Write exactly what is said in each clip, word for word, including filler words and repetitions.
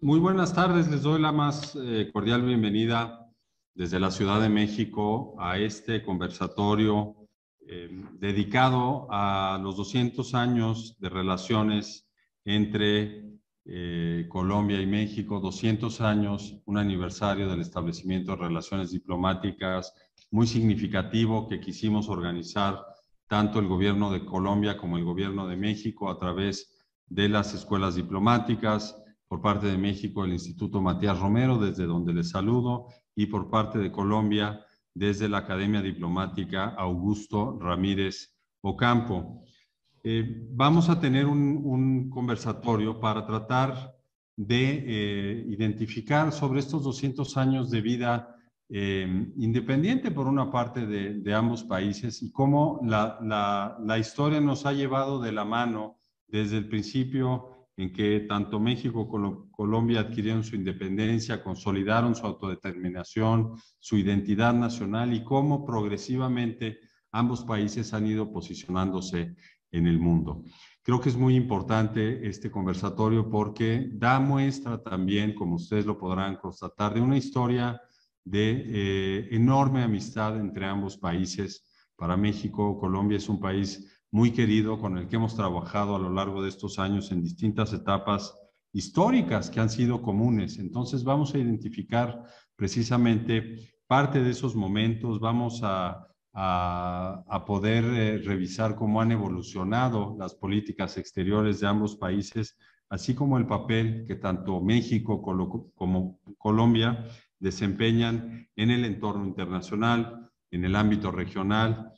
muy buenas tardes, les doy la más eh, cordial bienvenida desde la Ciudad de México a este conversatorio eh, dedicado a los doscientos años de relaciones entre eh, Colombia y México, doscientos años, un aniversario del establecimiento de relaciones diplomáticas muy significativo que quisimos organizar tanto el gobierno de Colombia como el gobierno de México a través de las escuelas diplomáticas, por parte de México el Instituto Matías Romero, desde donde les saludo, y por parte de Colombia, desde la Academia Diplomática Augusto Ramírez Ocampo. Eh, vamos a tener un, un conversatorio para tratar de eh, identificar sobre estos doscientos años de vida eh, independiente, por una parte, de, de ambos países y cómo la, la, la historia nos ha llevado de la mano desde el principio en que tanto México como Colombia adquirieron su independencia, consolidaron su autodeterminación, su identidad nacional y cómo progresivamente ambos países han ido posicionándose en el mundo. Creo que es muy importante este conversatorio porque da muestra también, como ustedes lo podrán constatar, de una historia de eh, enorme amistad entre ambos países. Para México, Colombia es un país muy querido, con el que hemos trabajado a lo largo de estos años en distintas etapas históricas que han sido comunes. Entonces vamos a identificar precisamente parte de esos momentos, vamos a, a, a poder eh, revisar cómo han evolucionado las políticas exteriores de ambos países, así como el papel que tanto México como, como Colombia desempeñan en el entorno internacional, en el ámbito regional,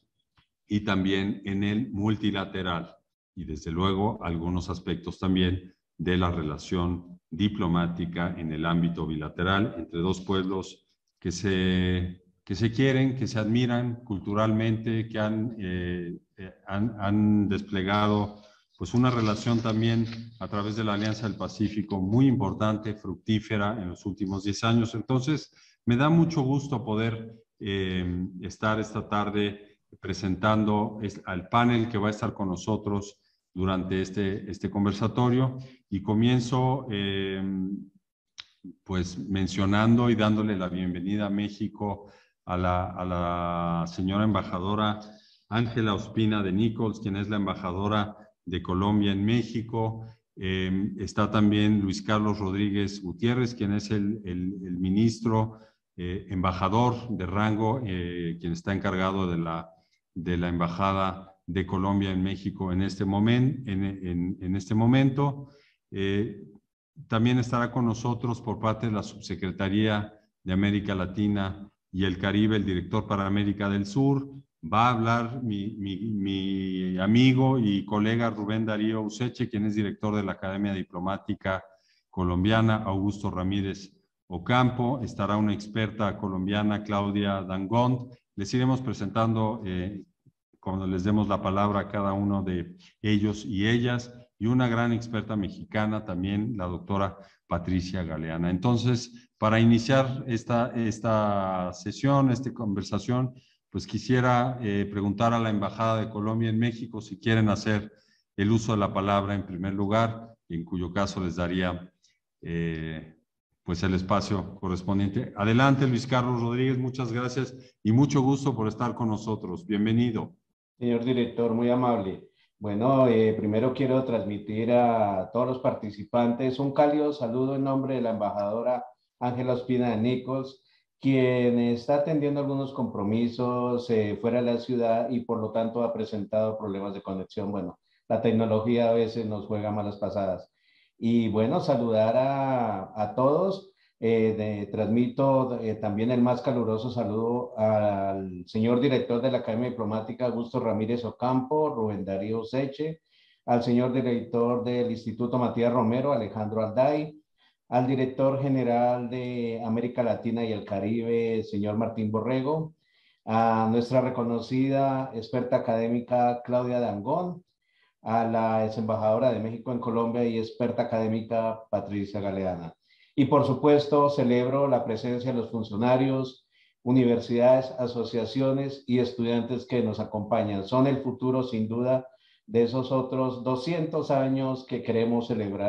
y también en el multilateral y desde luego algunos aspectos también de la relación diplomática en el ámbito bilateral entre dos pueblos que se, que se quieren, que se admiran culturalmente, que han, eh, han, han desplegado pues una relación también a través de la Alianza del Pacífico muy importante, fructífera en los últimos diez años. Entonces, me da mucho gusto poder eh, estar esta tarde presentando al panel que va a estar con nosotros durante este, este conversatorio y comienzo eh, pues mencionando y dándole la bienvenida a México a la, a la señora embajadora Ángela Ospina de Nichols, quien es la embajadora de Colombia en México. Eh, está también Luis Carlos Rodríguez Gutiérrez, quien es el, el, el ministro eh, embajador de rango, eh, quien está encargado de la de la Embajada de Colombia en México en este, moment, en, en, en este momento. Eh, también estará con nosotros por parte de la Subsecretaría de América Latina y el Caribe, el director para América del Sur. Va a hablar mi, mi, mi amigo y colega Rubén Darío Useche, quien es director de la Academia Diplomática Colombiana, Augusto Ramírez Ocampo. Estará una experta colombiana, Claudia Dangond. Les iremos presentando eh, cuando les demos la palabra a cada uno de ellos y ellas, y una gran experta mexicana también, la doctora Patricia Galeana. Entonces, para iniciar esta, esta sesión, esta conversación, pues quisiera eh, preguntar a la Embajada de Colombia en México si quieren hacer el uso de la palabra en primer lugar, en cuyo caso les daría eh, pues el espacio correspondiente. Adelante, Luis Carlos Rodríguez, muchas gracias y mucho gusto por estar con nosotros. Bienvenido. Señor director, muy amable. Bueno, eh, primero quiero transmitir a todos los participantes un cálido saludo en nombre de la embajadora Ángela Ospina de Nichols, quien está atendiendo algunos compromisos eh, fuera de la ciudad y por lo tanto ha presentado problemas de conexión. Bueno, la tecnología a veces nos juega malas pasadas. Y bueno, saludar a, a todos. Eh, de, transmito eh, también el más caluroso saludo al señor director de la Academia Diplomática, Augusto Ramírez Ocampo, Rubén Darío Useche, al señor director del Instituto Matías Romero, Alejandro Alday, al director general de América Latina y el Caribe, señor Martín Borrego, a nuestra reconocida experta académica Claudia Dangond, a la ex embajadora de México en Colombia y experta académica Patricia Galeana. Y por supuesto, celebro la presencia de los funcionarios, universidades, asociaciones y estudiantes que nos acompañan. Son el futuro, sin duda, de esos otros doscientos años que queremos celebrar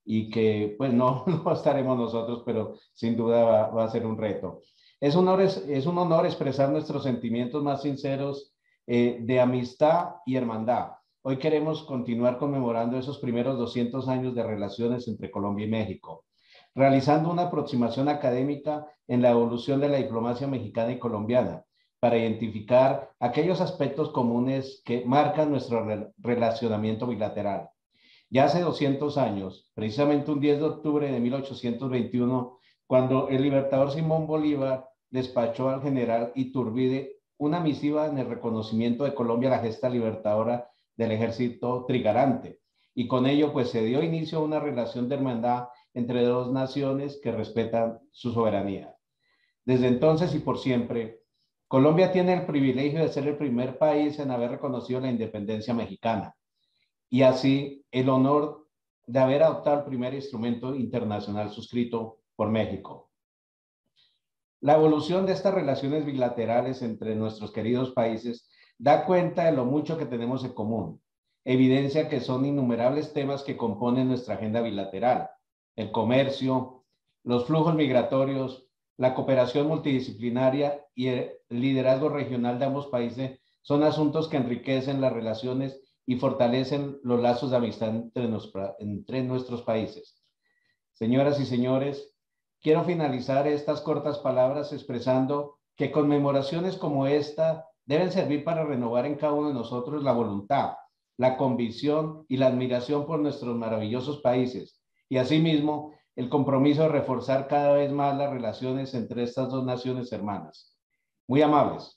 y que pues no, no estaremos nosotros, pero sin duda va, va a ser un reto. Es un honor, es un honor expresar nuestros sentimientos más sinceros eh, de amistad y hermandad. Hoy queremos continuar conmemorando esos primeros doscientos años de relaciones entre Colombia y México, realizando una aproximación académica en la evolución de la diplomacia mexicana y colombiana, para identificar aquellos aspectos comunes que marcan nuestro re relacionamiento bilateral. Ya hace doscientos años, precisamente un diez de octubre de mil ochocientos veintiuno, cuando el libertador Simón Bolívar despachó al general Iturbide una misiva en el reconocimiento de Colombia a la gesta libertadora del ejército trigarante. Y con ello, pues, se dio inicio a una relación de hermandad entre dos naciones que respetan su soberanía. Desde entonces y por siempre, Colombia tiene el privilegio de ser el primer país en haber reconocido la independencia mexicana y así el honor de haber adoptado el primer instrumento internacional suscrito por México. La evolución de estas relaciones bilaterales entre nuestros queridos países da cuenta de lo mucho que tenemos en común. Evidencia que son innumerables temas que componen nuestra agenda bilateral: el comercio, los flujos migratorios, la cooperación multidisciplinaria y el liderazgo regional de ambos países son asuntos que enriquecen las relaciones y fortalecen los lazos de amistad entre, nos, entre nuestros países. Señoras y señores, quiero finalizar estas cortas palabras expresando que conmemoraciones como esta deben servir para renovar en cada uno de nosotros la voluntad, la convicción y la admiración por nuestros maravillosos países, y asimismo el compromiso de reforzar cada vez más las relaciones entre estas dos naciones hermanas. Muy amables.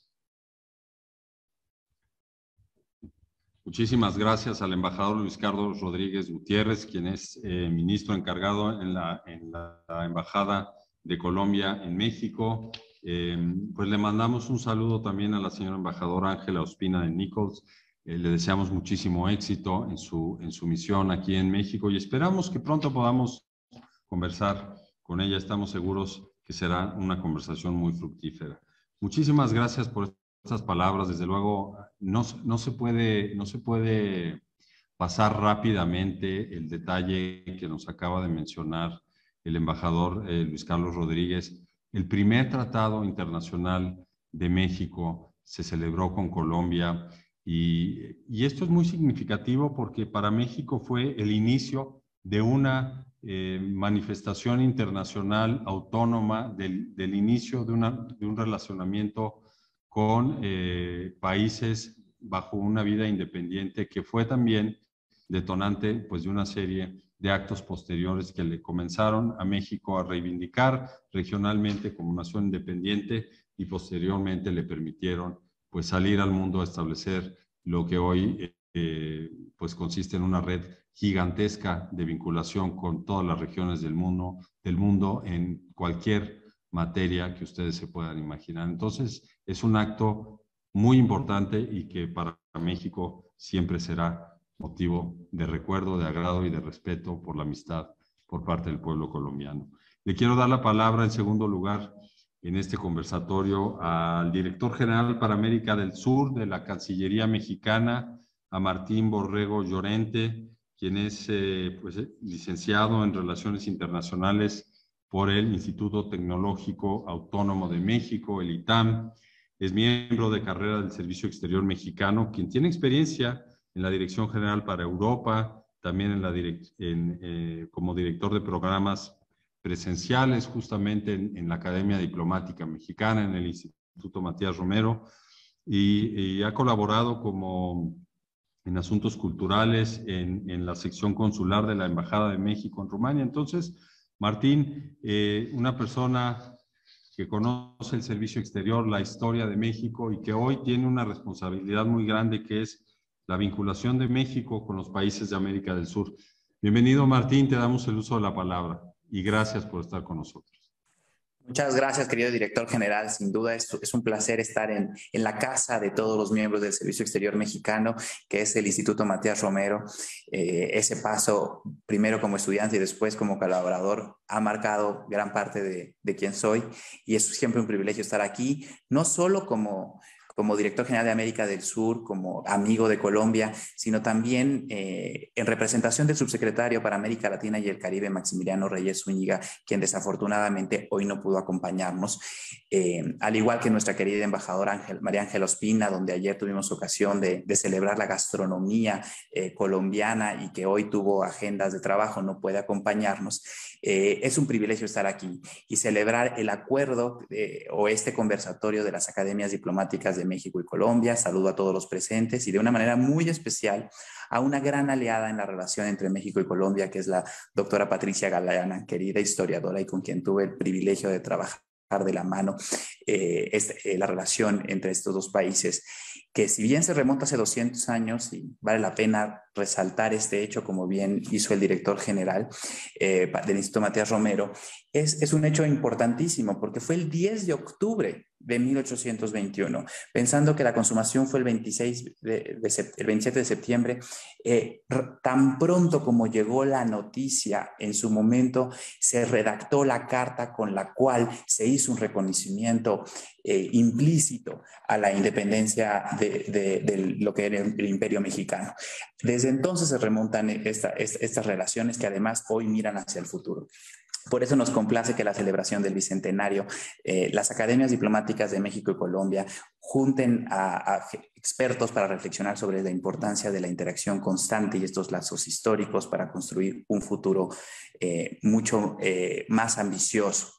Muchísimas gracias al embajador Luis Carlos Rodríguez Gutiérrez, quien es eh, ministro encargado en la, en la Embajada de Colombia en México. Eh, pues le mandamos un saludo también a la señora embajadora Ángela Ospina de Nichols. Eh, le deseamos muchísimo éxito en su, en su misión aquí en México y esperamos que pronto podamos conversar con ella. Estamos seguros que será una conversación muy fructífera. Muchísimas gracias por estas palabras. Desde luego, no, no, se puede, no se puede pasar rápidamente el detalle que nos acaba de mencionar el embajador eh, Luis Carlos Rodríguez. El primer tratado internacional de México se celebró con Colombia y, y esto es muy significativo porque para México fue el inicio de una eh, manifestación internacional autónoma del, del inicio de, una, de un relacionamiento con eh, países bajo una vida independiente que fue también detonante pues, de una serie de actos posteriores que le comenzaron a México a reivindicar regionalmente como nación independiente y posteriormente le permitieron pues, salir al mundo a establecer lo que hoy eh, pues, consiste en una red gigantesca de vinculación con todas las regiones del mundo, del mundo en cualquier materia que ustedes se puedan imaginar. Entonces, es un acto muy importante y que para México siempre será motivo de recuerdo, de agrado y de respeto por la amistad por parte del pueblo colombiano. Le quiero dar la palabra en segundo lugar en este conversatorio al director general para América del Sur de la Cancillería Mexicana, a Martín Borrego Llorente, quien es eh, pues, licenciado en Relaciones Internacionales por el Instituto Tecnológico Autónomo de México, el I T A M. Es miembro de carrera del Servicio Exterior Mexicano, quien tiene experiencia en la Dirección General para Europa, también en la direc en, eh, como director de programas presenciales, justamente en, en la Academia Diplomática Mexicana, en el Instituto Matías Romero, y, y ha colaborado como en asuntos culturales en, en la sección consular de la Embajada de México en Rumania. Entonces, Martín, eh, una persona que conoce el servicio exterior, la historia de México y que hoy tiene una responsabilidad muy grande que es la vinculación de México con los países de América del Sur. Bienvenido, Martín, te damos el uso de la palabra y gracias por estar con nosotros. Muchas gracias, querido director general. Sin duda es, es un placer estar en, en la casa de todos los miembros del Servicio Exterior Mexicano, que es el Instituto Matías Romero. Eh, ese paso, primero como estudiante y después como colaborador, ha marcado gran parte de, de quién soy y es siempre un privilegio estar aquí, no solo como, como director general de América del Sur, como amigo de Colombia, sino también eh, en representación del subsecretario para América Latina y el Caribe, Maximiliano Reyes Zúñiga, quien desafortunadamente hoy no pudo acompañarnos, eh, al igual que nuestra querida embajadora Ángel, María Ángela Ospina, donde ayer tuvimos ocasión de, de celebrar la gastronomía eh, colombiana y que hoy tuvo agendas de trabajo, no puede acompañarnos. Eh, es un privilegio estar aquí y celebrar el acuerdo eh, o este conversatorio de las academias diplomáticas de México y Colombia. Saludo a todos los presentes y de una manera muy especial a una gran aliada en la relación entre México y Colombia, que es la doctora Patricia Galeana, querida historiadora y con quien tuve el privilegio de trabajar de la mano eh, este, eh, la relación entre estos dos países, que si bien se remonta hace doscientos años, y vale la pena resaltar este hecho, como bien hizo el director general eh, del Instituto Matías Romero, es, es un hecho importantísimo, porque fue el diez de octubre de mil ochocientos veintiuno, pensando que la consumación fue el, veintiséis de, de, el veintisiete de septiembre, eh, tan pronto como llegó la noticia, en su momento se redactó la carta con la cual se hizo un reconocimiento eh, implícito a la independencia de, de, de lo que era el Imperio Mexicano. Desde entonces se remontan esta, esta, estas relaciones que además hoy miran hacia el futuro. Por eso nos complace que la celebración del Bicentenario, eh, las academias diplomáticas de México y Colombia junten a, a expertos para reflexionar sobre la importancia de la interacción constante y estos lazos históricos para construir un futuro eh, mucho eh, más ambicioso.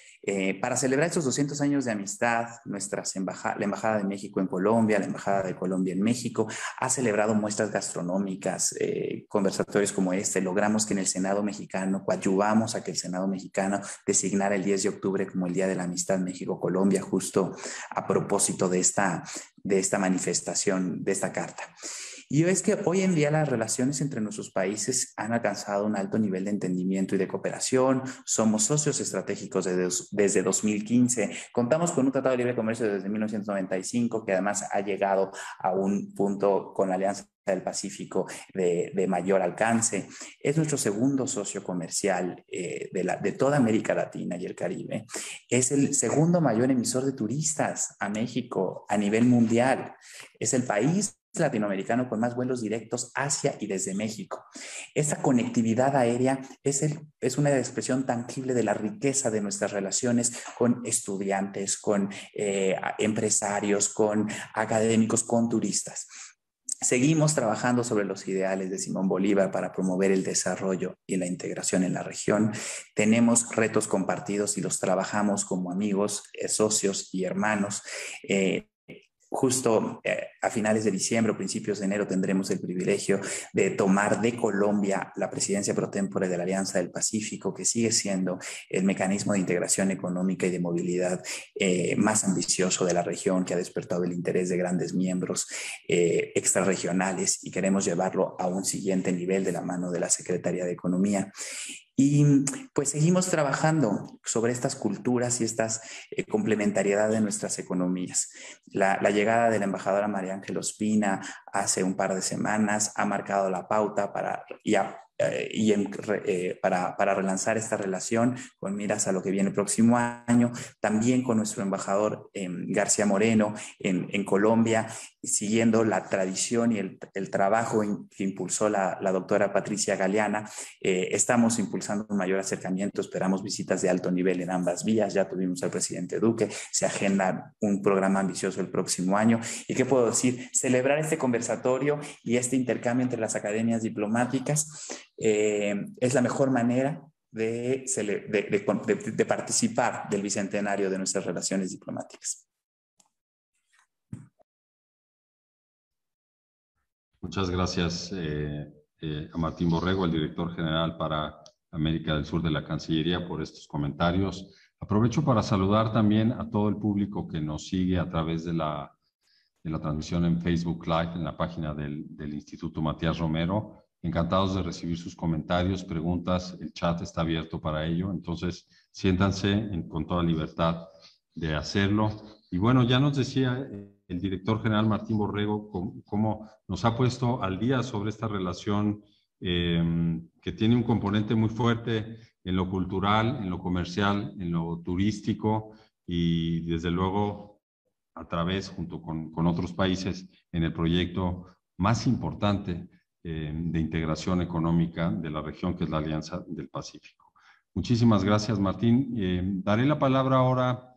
Eh, para celebrar estos doscientos años de amistad, nuestras embaja la Embajada de México en Colombia, la Embajada de Colombia en México, ha celebrado muestras gastronómicas, eh, conversatorios como este. Logramos que en el Senado mexicano, coadyuvamos a que el Senado mexicano designara el diez de octubre como el Día de la Amistad México-Colombia, justo a propósito de esta, de esta manifestación, de esta carta. Y es que hoy en día las relaciones entre nuestros países han alcanzado un alto nivel de entendimiento y de cooperación. Somos socios estratégicos desde, desde dos mil quince. Contamos con un Tratado de Libre Comercio desde mil novecientos noventa y cinco que además ha llegado a un punto con la Alianza del Pacífico de, de mayor alcance. Es nuestro segundo socio comercial eh, de, la, de toda América Latina y el Caribe. Es el segundo mayor emisor de turistas a México a nivel mundial. Es el país latinoamericano con más vuelos directos hacia y desde México. Esta conectividad aérea es, el, es una expresión tangible de la riqueza de nuestras relaciones con estudiantes, con eh, empresarios, con académicos, con turistas. Seguimos trabajando sobre los ideales de Simón Bolívar para promover el desarrollo y la integración en la región. Tenemos retos compartidos y los trabajamos como amigos, eh, socios y hermanos. Eh, Justo eh, a finales de diciembre o principios de enero tendremos el privilegio de tomar de Colombia la presidencia pro tempore de la Alianza del Pacífico, que sigue siendo el mecanismo de integración económica y de movilidad eh, más ambicioso de la región, que ha despertado el interés de grandes miembros eh, extrarregionales, y queremos llevarlo a un siguiente nivel de la mano de la Secretaría de Economía. Y pues seguimos trabajando sobre estas culturas y estas eh, complementariedad de nuestras economías. La, la llegada de la embajadora María Ángela Ospina hace un par de semanas ha marcado la pauta para, y, a, eh, y en, eh, para, para relanzar esta relación con miras a lo que viene el próximo año. También con nuestro embajador eh, García Moreno en, en Colombia, siguiendo la tradición y el, el trabajo in, que impulsó la, la doctora Patricia Galeana. Eh, estamos impulsando un mayor acercamiento, esperamos visitas de alto nivel en ambas vías. Ya tuvimos al presidente Duque, se agenda un programa ambicioso el próximo año. ¿Y qué puedo decir? Celebrar este conversatorio y este intercambio entre las academias diplomáticas eh, es la mejor manera de, de, de, de, de participar del bicentenario de nuestras relaciones diplomáticas. Muchas gracias eh, eh, a Martín Borrego, el director general para América del Sur de la Cancillería, por estos comentarios. Aprovecho para saludar también a todo el público que nos sigue a través de la, de la transmisión en Facebook Live, en la página del, del Instituto Matías Romero. Encantados de recibir sus comentarios, preguntas. El chat está abierto para ello, entonces siéntanse en, con toda libertad de hacerlo. Y bueno, ya nos decía el director general Martín Borrego cómo, cómo nos ha puesto al día sobre esta relación eh, que tiene un componente muy fuerte en lo cultural, en lo comercial, en lo turístico y desde luego a través, junto con, con otros países, en el proyecto más importante eh, de integración económica de la región, que es la Alianza del Pacífico. Muchísimas gracias, Martín. Eh, daré la palabra ahora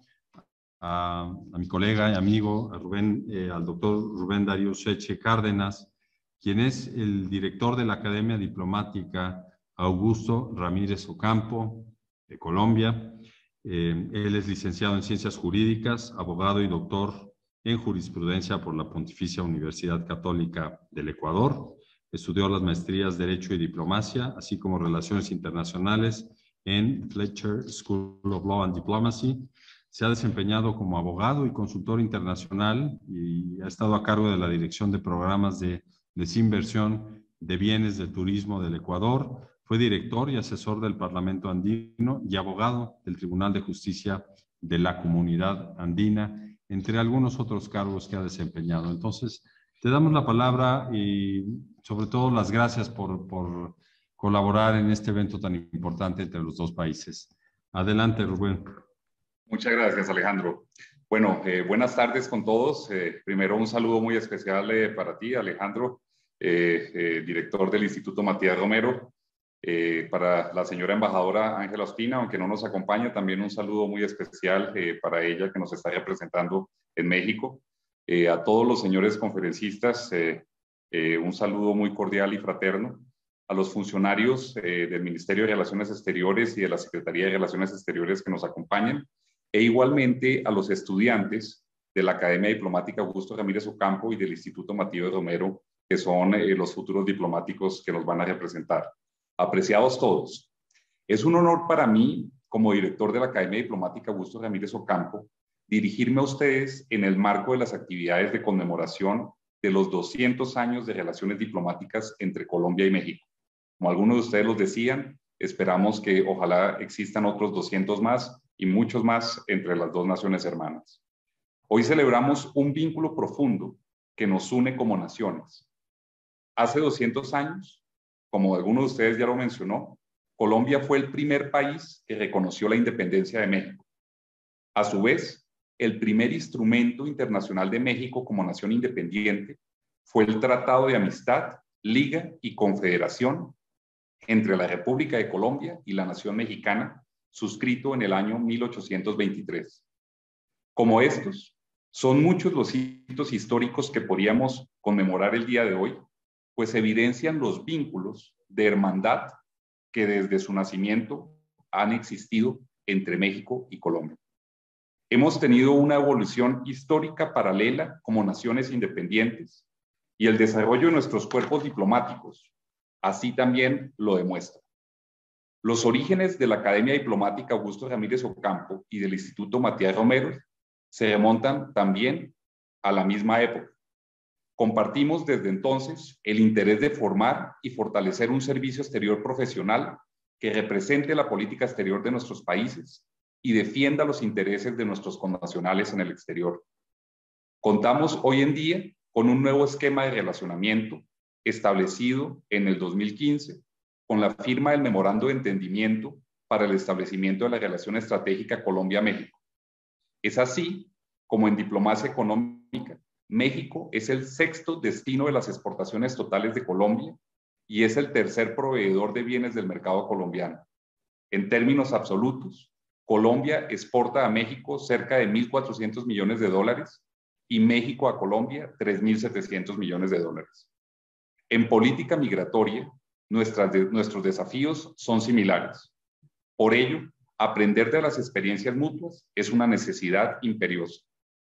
a, a mi colega y amigo, a Rubén, eh, al doctor Rubén Darío Seche Cárdenas, quien es el director de la Academia Diplomática Augusto Ramírez Ocampo, de Colombia. Eh, él es licenciado en Ciencias Jurídicas, abogado y doctor en Jurisprudencia por la Pontificia Universidad Católica del Ecuador. Estudió las maestrías Derecho y Diplomacia, así como Relaciones Internacionales en Fletcher School of Law and Diplomacy. Se ha desempeñado como abogado y consultor internacional y ha estado a cargo de la Dirección de Programas de Desinversión de Bienes de Turismo del Ecuador. Fue director y asesor del Parlamento Andino y abogado del Tribunal de Justicia de la Comunidad Andina, entre algunos otros cargos que ha desempeñado. Entonces, te damos la palabra y sobre todo las gracias por, por colaborar en este evento tan importante entre los dos países. Adelante, Rubén. Muchas gracias, Alejandro. Bueno, eh, buenas tardes con todos. Eh, primero, un saludo muy especial eh, para ti, Alejandro, eh, eh, director del Instituto Matías Romero. Eh, para la señora embajadora Ángela Ospina, aunque no nos acompaña, también un saludo muy especial eh, para ella que nos está representando en México. Eh, a todos los señores conferencistas, eh, eh, un saludo muy cordial y fraterno. A los funcionarios eh, del Ministerio de Relaciones Exteriores y de la Secretaría de Relaciones Exteriores que nos acompañan, e igualmente a los estudiantes de la Academia Diplomática Augusto Ramírez Ocampo y del Instituto Matías Romero, que son eh, los futuros diplomáticos que nos van a representar. Apreciados todos, es un honor para mí, como director de la Academia Diplomática Augusto Ramírez Ocampo, dirigirme a ustedes en el marco de las actividades de conmemoración de los doscientos años de relaciones diplomáticas entre Colombia y México. Como algunos de ustedes los decían, esperamos que ojalá existan otros doscientos más y muchos más entre las dos naciones hermanas. Hoy celebramos un vínculo profundo que nos une como naciones. Hace doscientos años, como alguno de ustedes ya lo mencionó, Colombia fue el primer país que reconoció la independencia de México. A su vez, el primer instrumento internacional de México como nación independiente fue el Tratado de Amistad, Liga y Confederación entre la República de Colombia y la Nación Mexicana, suscrito en el año mil ochocientos veintitrés. Como estos, son muchos los hitos históricos que podríamos conmemorar el día de hoy, pues evidencian los vínculos de hermandad que desde su nacimiento han existido entre México y Colombia. Hemos tenido una evolución histórica paralela como naciones independientes y el desarrollo de nuestros cuerpos diplomáticos así también lo demuestra. Los orígenes de la Academia Diplomática Augusto Ramírez Ocampo y del Instituto Matías Romero se remontan también a la misma época. Compartimos desde entonces el interés de formar y fortalecer un servicio exterior profesional que represente la política exterior de nuestros países y defienda los intereses de nuestros connacionales en el exterior. Contamos hoy en día con un nuevo esquema de relacionamiento establecido en el dos mil quince con la firma del Memorando de Entendimiento para el establecimiento de la relación estratégica Colombia-México. Es así como en diplomacia económica, México es el sexto destino de las exportaciones totales de Colombia y es el tercer proveedor de bienes del mercado colombiano. En términos absolutos, Colombia exporta a México cerca de mil cuatrocientos millones de dólares y México a Colombia tres mil setecientos millones de dólares. En política migratoria, nuestras de, nuestros desafíos son similares. Por ello, aprender de las experiencias mutuas es una necesidad imperiosa.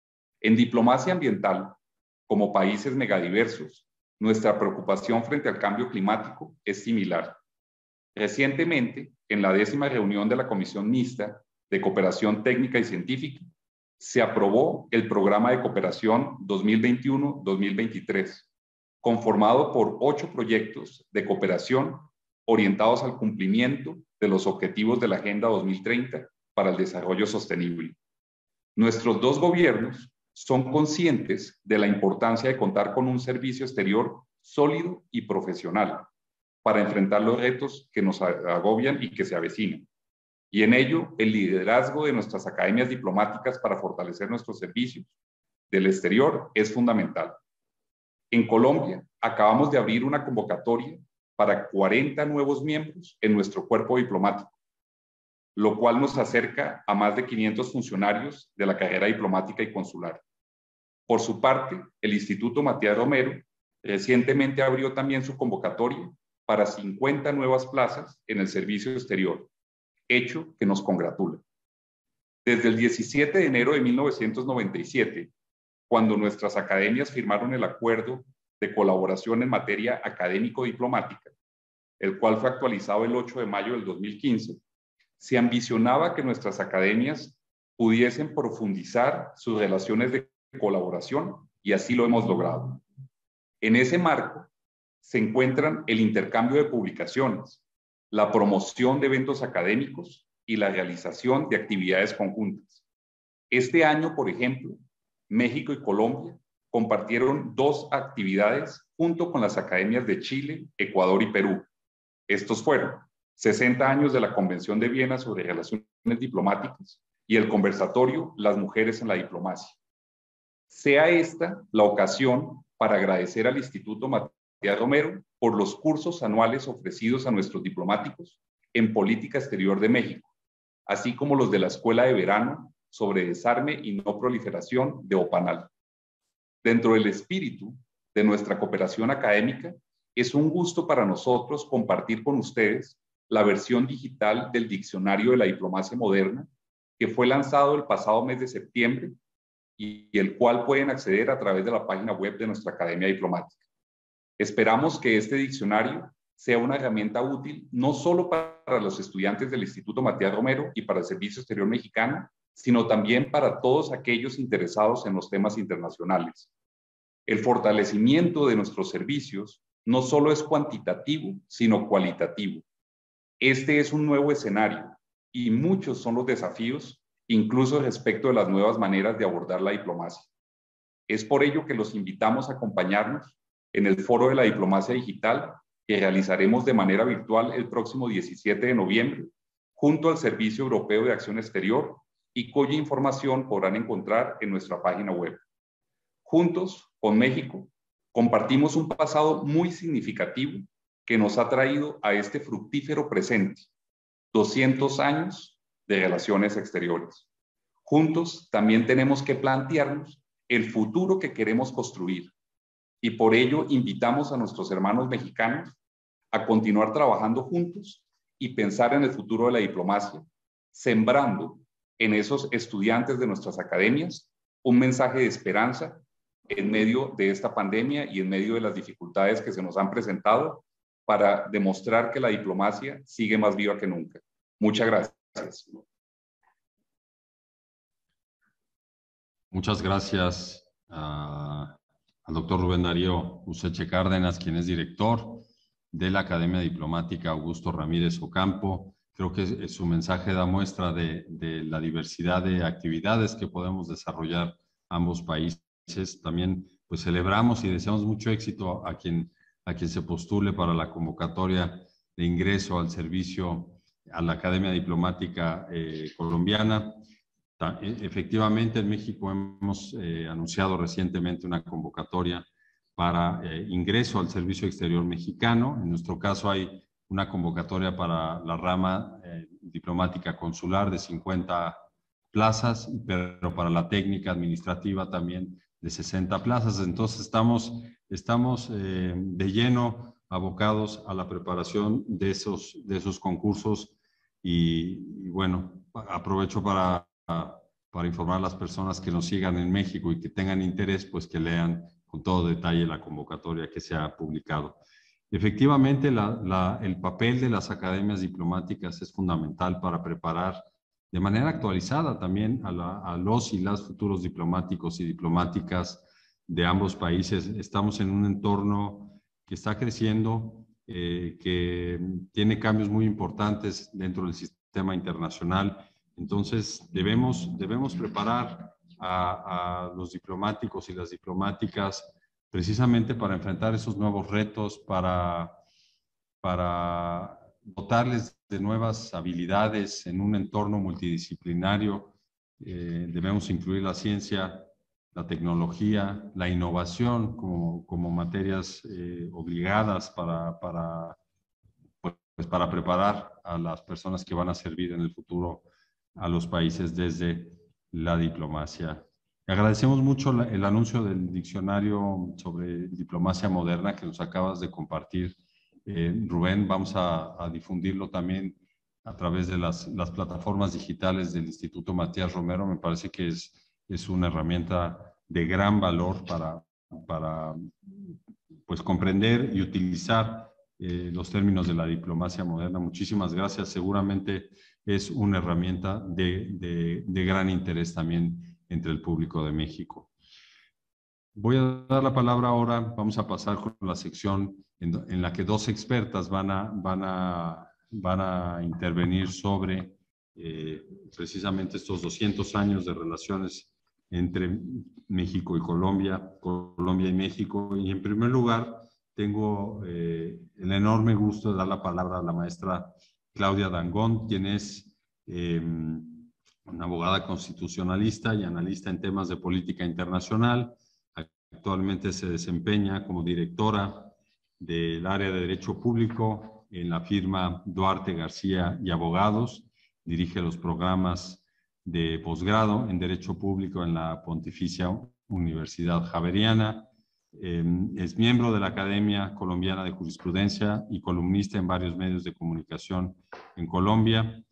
En diplomacia ambiental, como países megadiversos, nuestra preocupación frente al cambio climático es similar. Recientemente, en la décima reunión de la Comisión Mixta de Cooperación Técnica y Científica, se aprobó el Programa de Cooperación dos mil veintiuno a dos mil veintitrés, conformado por ocho proyectos de cooperación orientados al cumplimiento de los objetivos de la Agenda dos mil treinta para el desarrollo sostenible. Nuestros dos gobiernos son conscientes de la importancia de contar con un servicio exterior sólido y profesional para enfrentar los retos que nos agobian y que se avecinan. Y en ello, el liderazgo de nuestras academias diplomáticas para fortalecer nuestros servicios del exterior es fundamental. En Colombia, acabamos de abrir una convocatoria para cuarenta nuevos miembros en nuestro cuerpo diplomático, lo cual nos acerca a más de quinientos funcionarios de la carrera diplomática y consular. Por su parte, el Instituto Matías Romero recientemente abrió también su convocatoria para cincuenta nuevas plazas en el servicio exterior, hecho que nos congratula. Desde el diecisiete de enero de mil novecientos noventa y siete, cuando nuestras academias firmaron el acuerdo de colaboración en materia académico-diplomática, el cual fue actualizado el ocho de mayo del dos mil quince, se ambicionaba que nuestras academias pudiesen profundizar sus relaciones de colaboración y así lo hemos logrado. En ese marco se encuentran el intercambio de publicaciones, la promoción de eventos académicos y la realización de actividades conjuntas. Este año, por ejemplo, México y Colombia compartieron dos actividades junto con las academias de Chile, Ecuador y Perú. Estos fueron sesenta años de la Convención de Viena sobre Relaciones Diplomáticas y el conversatorio Las Mujeres en la Diplomacia. Sea esta la ocasión para agradecer al Instituto Matías Romero por los cursos anuales ofrecidos a nuestros diplomáticos en política exterior de México, así como los de la Escuela de Verano sobre Desarme y No Proliferación de OPANAL. Dentro del espíritu de nuestra cooperación académica, es un gusto para nosotros compartir con ustedes la versión digital del Diccionario de la Diplomacia Moderna, que fue lanzado el pasado mes de septiembre y el cual pueden acceder a través de la página web de nuestra Academia Diplomática. Esperamos que este diccionario sea una herramienta útil no solo para los estudiantes del Instituto Matías Romero y para el Servicio Exterior Mexicano, sino también para todos aquellos interesados en los temas internacionales. El fortalecimiento de nuestros servicios no solo es cuantitativo, sino cualitativo. Este es un nuevo escenario y muchos son los desafíos, incluso respecto de las nuevas maneras de abordar la diplomacia. Es por ello que los invitamos a acompañarnos en el Foro de la Diplomacia Digital que realizaremos de manera virtual el próximo diecisiete de noviembre, junto al Servicio Europeo de Acción Exterior, y cuya información podrán encontrar en nuestra página web. Juntos, con México, compartimos un pasado muy significativo que nos ha traído a este fructífero presente, doscientos años de relaciones exteriores. Juntos también tenemos que plantearnos el futuro que queremos construir y por ello invitamos a nuestros hermanos mexicanos a continuar trabajando juntos y pensar en el futuro de la diplomacia, sembrando en esos estudiantes de nuestras academias un mensaje de esperanza en medio de esta pandemia y en medio de las dificultades que se nos han presentado para demostrar que la diplomacia sigue más viva que nunca. Muchas gracias. Muchas gracias a, al doctor Rubén Darío Useche Cárdenas, quien es director de la Academia Diplomática Augusto Ramírez Ocampo. Creo que su mensaje da muestra de, de la diversidad de actividades que podemos desarrollar ambos países. También pues celebramos y deseamos mucho éxito a quien, a quien se postule para la convocatoria de ingreso al servicio a la Academia Diplomática eh, Colombiana. Efectivamente, en México hemos eh, anunciado recientemente una convocatoria para eh, ingreso al Servicio Exterior Mexicano. En nuestro caso hay una convocatoria para la rama eh, diplomática consular de cincuenta plazas, pero para la técnica administrativa también de sesenta plazas. Entonces estamos, estamos eh, de lleno abocados a la preparación de esos, de esos concursos y, y bueno, aprovecho para, para informar a las personas que nos sigan en México y que tengan interés, pues que lean con todo detalle la convocatoria que se ha publicado. Efectivamente, la, la, el papel de las academias diplomáticas es fundamental para preparar de manera actualizada también a, la, a los y las futuros diplomáticos y diplomáticas de ambos países. Estamos en un entorno que está creciendo, eh, que tiene cambios muy importantes dentro del sistema internacional. Entonces, debemos, debemos preparar a, a los diplomáticos y las diplomáticas precisamente para enfrentar esos nuevos retos, para, para dotarles de nuevas habilidades en un entorno multidisciplinario. Eh, debemos incluir la ciencia la tecnología, la innovación como, como materias eh, obligadas para, para, pues, para preparar a las personas que van a servir en el futuro a los países desde la diplomacia. Agradecemos mucho la, el anuncio del diccionario sobre diplomacia moderna que nos acabas de compartir, eh, Rubén. Vamos a, a difundirlo también a través de las, las plataformas digitales del Instituto Matías Romero. Me parece que es, es una herramienta de gran valor para, para pues, comprender y utilizar eh, los términos de la diplomacia moderna. Muchísimas gracias. Seguramente es una herramienta de, de, de gran interés también entre el público de México. Voy a dar la palabra ahora, vamos a pasar con la sección en, en la que dos expertas van a, van a, van a intervenir sobre eh, precisamente estos doscientos años de relaciones entre México y Colombia, Colombia y México. Y en primer lugar, tengo eh, el enorme gusto de dar la palabra a la maestra Claudia Dangond, quien es eh, una abogada constitucionalista y analista en temas de política internacional. Actualmente se desempeña como directora del área de Derecho Público en la firma Duarte García y Abogados. Dirige los programas de posgrado en Derecho Público en la Pontificia Universidad Javeriana. Eh, es miembro de la Academia Colombiana de Jurisprudencia y columnista en varios medios de comunicación en Colombia.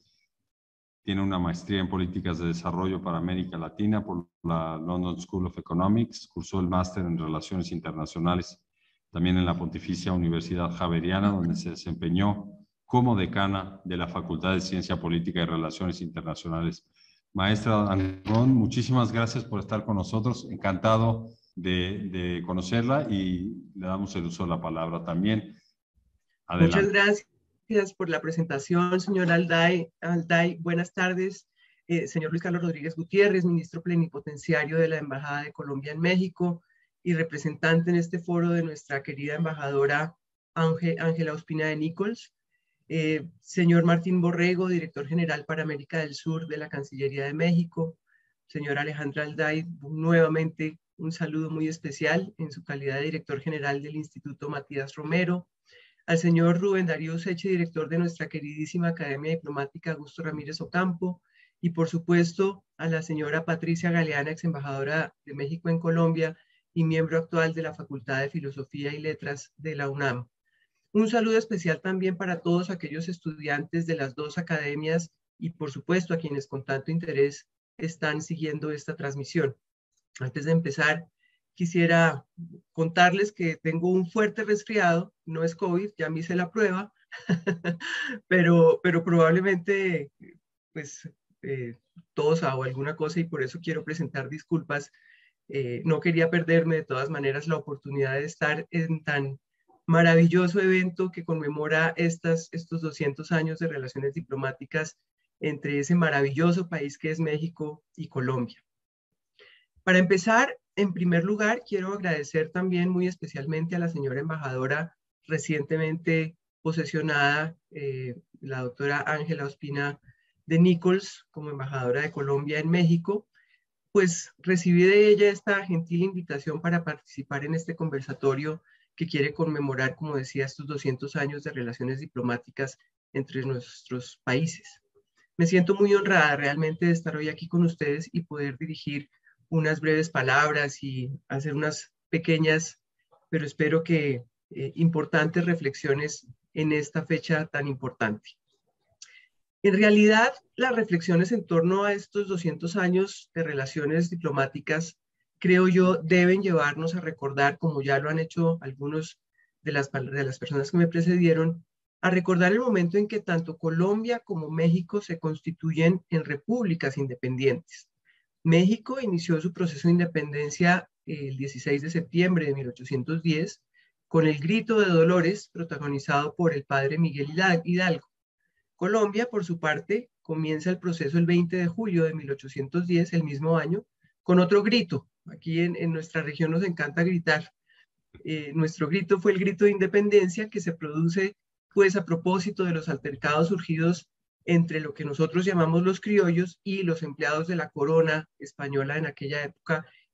Tiene una maestría en Políticas de Desarrollo para América Latina por la London School of Economics. Cursó el máster en Relaciones Internacionales también en la Pontificia Universidad Javeriana, donde se desempeñó como decana de la Facultad de Ciencia Política y Relaciones Internacionales. Maestra Dangond, muchísimas gracias por estar con nosotros. Encantado de, de conocerla y le damos el uso de la palabra también. Adelante. Muchas gracias. Gracias por la presentación, señor Alday. Alday, buenas tardes. Eh, señor Luis Carlos Rodríguez Gutiérrez, ministro plenipotenciario de la Embajada de Colombia en México y representante en este foro de nuestra querida embajadora Ángela Ospina de Nichols. Eh, señor Martín Borrego, director general para América del Sur de la Cancillería de México. Señor Alejandro Alday, nuevamente un saludo muy especial en su calidad de director general del Instituto Matías Romero. Al señor Rubén Darío Seche, director de nuestra queridísima Academia Diplomática Augusto Ramírez Ocampo, y por supuesto a la señora Patricia Galeana, ex embajadora de México en Colombia y miembro actual de la Facultad de Filosofía y Letras de la UNAM. Un saludo especial también para todos aquellos estudiantes de las dos academias y por supuesto a quienes con tanto interés están siguiendo esta transmisión. Antes de empezar, quisiera contarles que tengo un fuerte resfriado, no es COVID, ya me hice la prueba, pero, pero probablemente pues, eh, tos o alguna cosa y por eso quiero presentar disculpas. Eh, no quería perderme de todas maneras la oportunidad de estar en tan maravilloso evento que conmemora estas, estos doscientos años de relaciones diplomáticas entre ese maravilloso país que es México y Colombia. Para empezar, en primer lugar, quiero agradecer también muy especialmente a la señora embajadora recientemente posesionada, eh, la doctora Ángela Ospina de Nichols, como embajadora de Colombia en México, pues recibí de ella esta gentil invitación para participar en este conversatorio que quiere conmemorar, como decía, estos doscientos años de relaciones diplomáticas entre nuestros países. Me siento muy honrada realmente de estar hoy aquí con ustedes y poder dirigir unas breves palabras y hacer unas pequeñas, pero espero que eh, importantes reflexiones en esta fecha tan importante. En realidad, las reflexiones en torno a estos doscientos años de relaciones diplomáticas, creo yo, deben llevarnos a recordar, como ya lo han hecho algunos de las, de las personas que me precedieron, a recordar el momento en que tanto Colombia como México se constituyen en repúblicas independientes. México inició su proceso de independencia el dieciséis de septiembre de mil ochocientos diez con el Grito de Dolores protagonizado por el padre Miguel Hidalgo. Colombia, por su parte, comienza el proceso el veinte de julio de mil ochocientos diez, el mismo año, con otro grito. Aquí en, en nuestra región nos encanta gritar. Eh, nuestro grito fue el grito de independencia que se produce pues a propósito de los altercados surgidos entre lo que nosotros llamamos los criollos y los empleados de la corona española en aquella época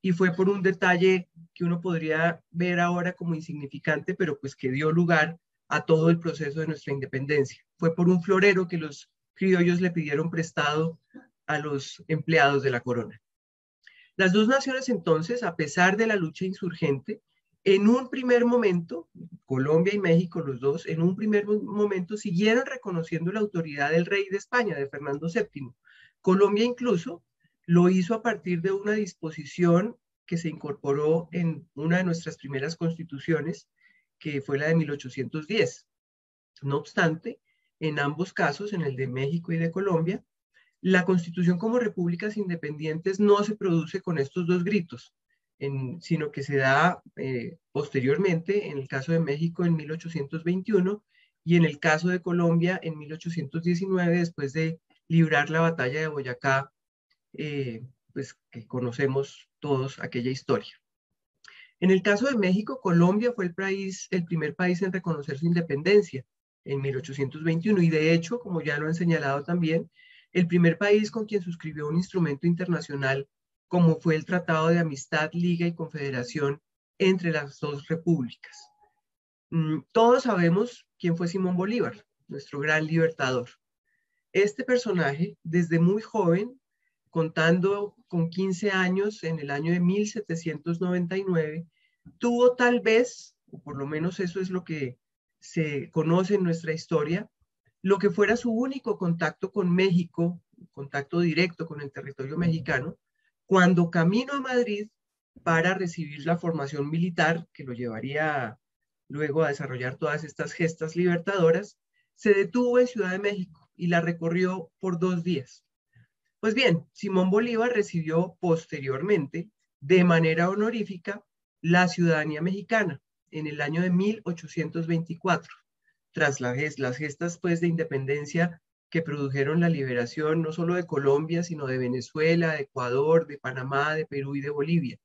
y fue por un detalle que uno podría ver ahora como insignificante, pero pues que dio lugar a todo el proceso de nuestra independencia. Fue por un florero que los criollos le pidieron prestado a los empleados de la corona. Las dos naciones entonces, a pesar de la lucha insurgente, en un primer momento, Colombia y México, los dos, en un primer momento siguieron reconociendo la autoridad del rey de España, de Fernando séptimo. Colombia incluso lo hizo a partir de una disposición que se incorporó en una de nuestras primeras constituciones, que fue la de mil ochocientos diez. No obstante, en ambos casos, en el de México y de Colombia, la constitución como repúblicas independientes no se produce con estos dos gritos, en, sino que se da eh, posteriormente, en el caso de México en mil ochocientos veintiuno y en el caso de Colombia en mil ochocientos diecinueve, después de librar la batalla de Boyacá, eh, pues que conocemos todos aquella historia. En el caso de México, Colombia fue el, país, el primer país en reconocer su independencia en mil ochocientos veintiuno y de hecho, como ya lo han señalado también, el primer país con quien suscribió un instrumento internacional como fue el Tratado de Amistad, Liga y Confederación entre las dos repúblicas. Mm, todos sabemos quién fue Simón Bolívar, nuestro gran libertador. Este personaje, desde muy joven, contando con quince años en el año de mil setecientos noventa y nueve, tuvo tal vez, o por lo menos eso es lo que se conoce en nuestra historia, lo que fuera su único contacto con México, contacto directo con el territorio mexicano, cuando camino a Madrid para recibir la formación militar que lo llevaría luego a desarrollar todas estas gestas libertadoras, se detuvo en Ciudad de México y la recorrió por dos días. Pues bien, Simón Bolívar recibió posteriormente, de manera honorífica, la ciudadanía mexicana en el año de mil ochocientos veinticuatro, tras la, las gestas pues, de independencia que produjeron la liberación no solo de Colombia, sino de Venezuela, de Ecuador, de Panamá, de Perú y de Bolivia.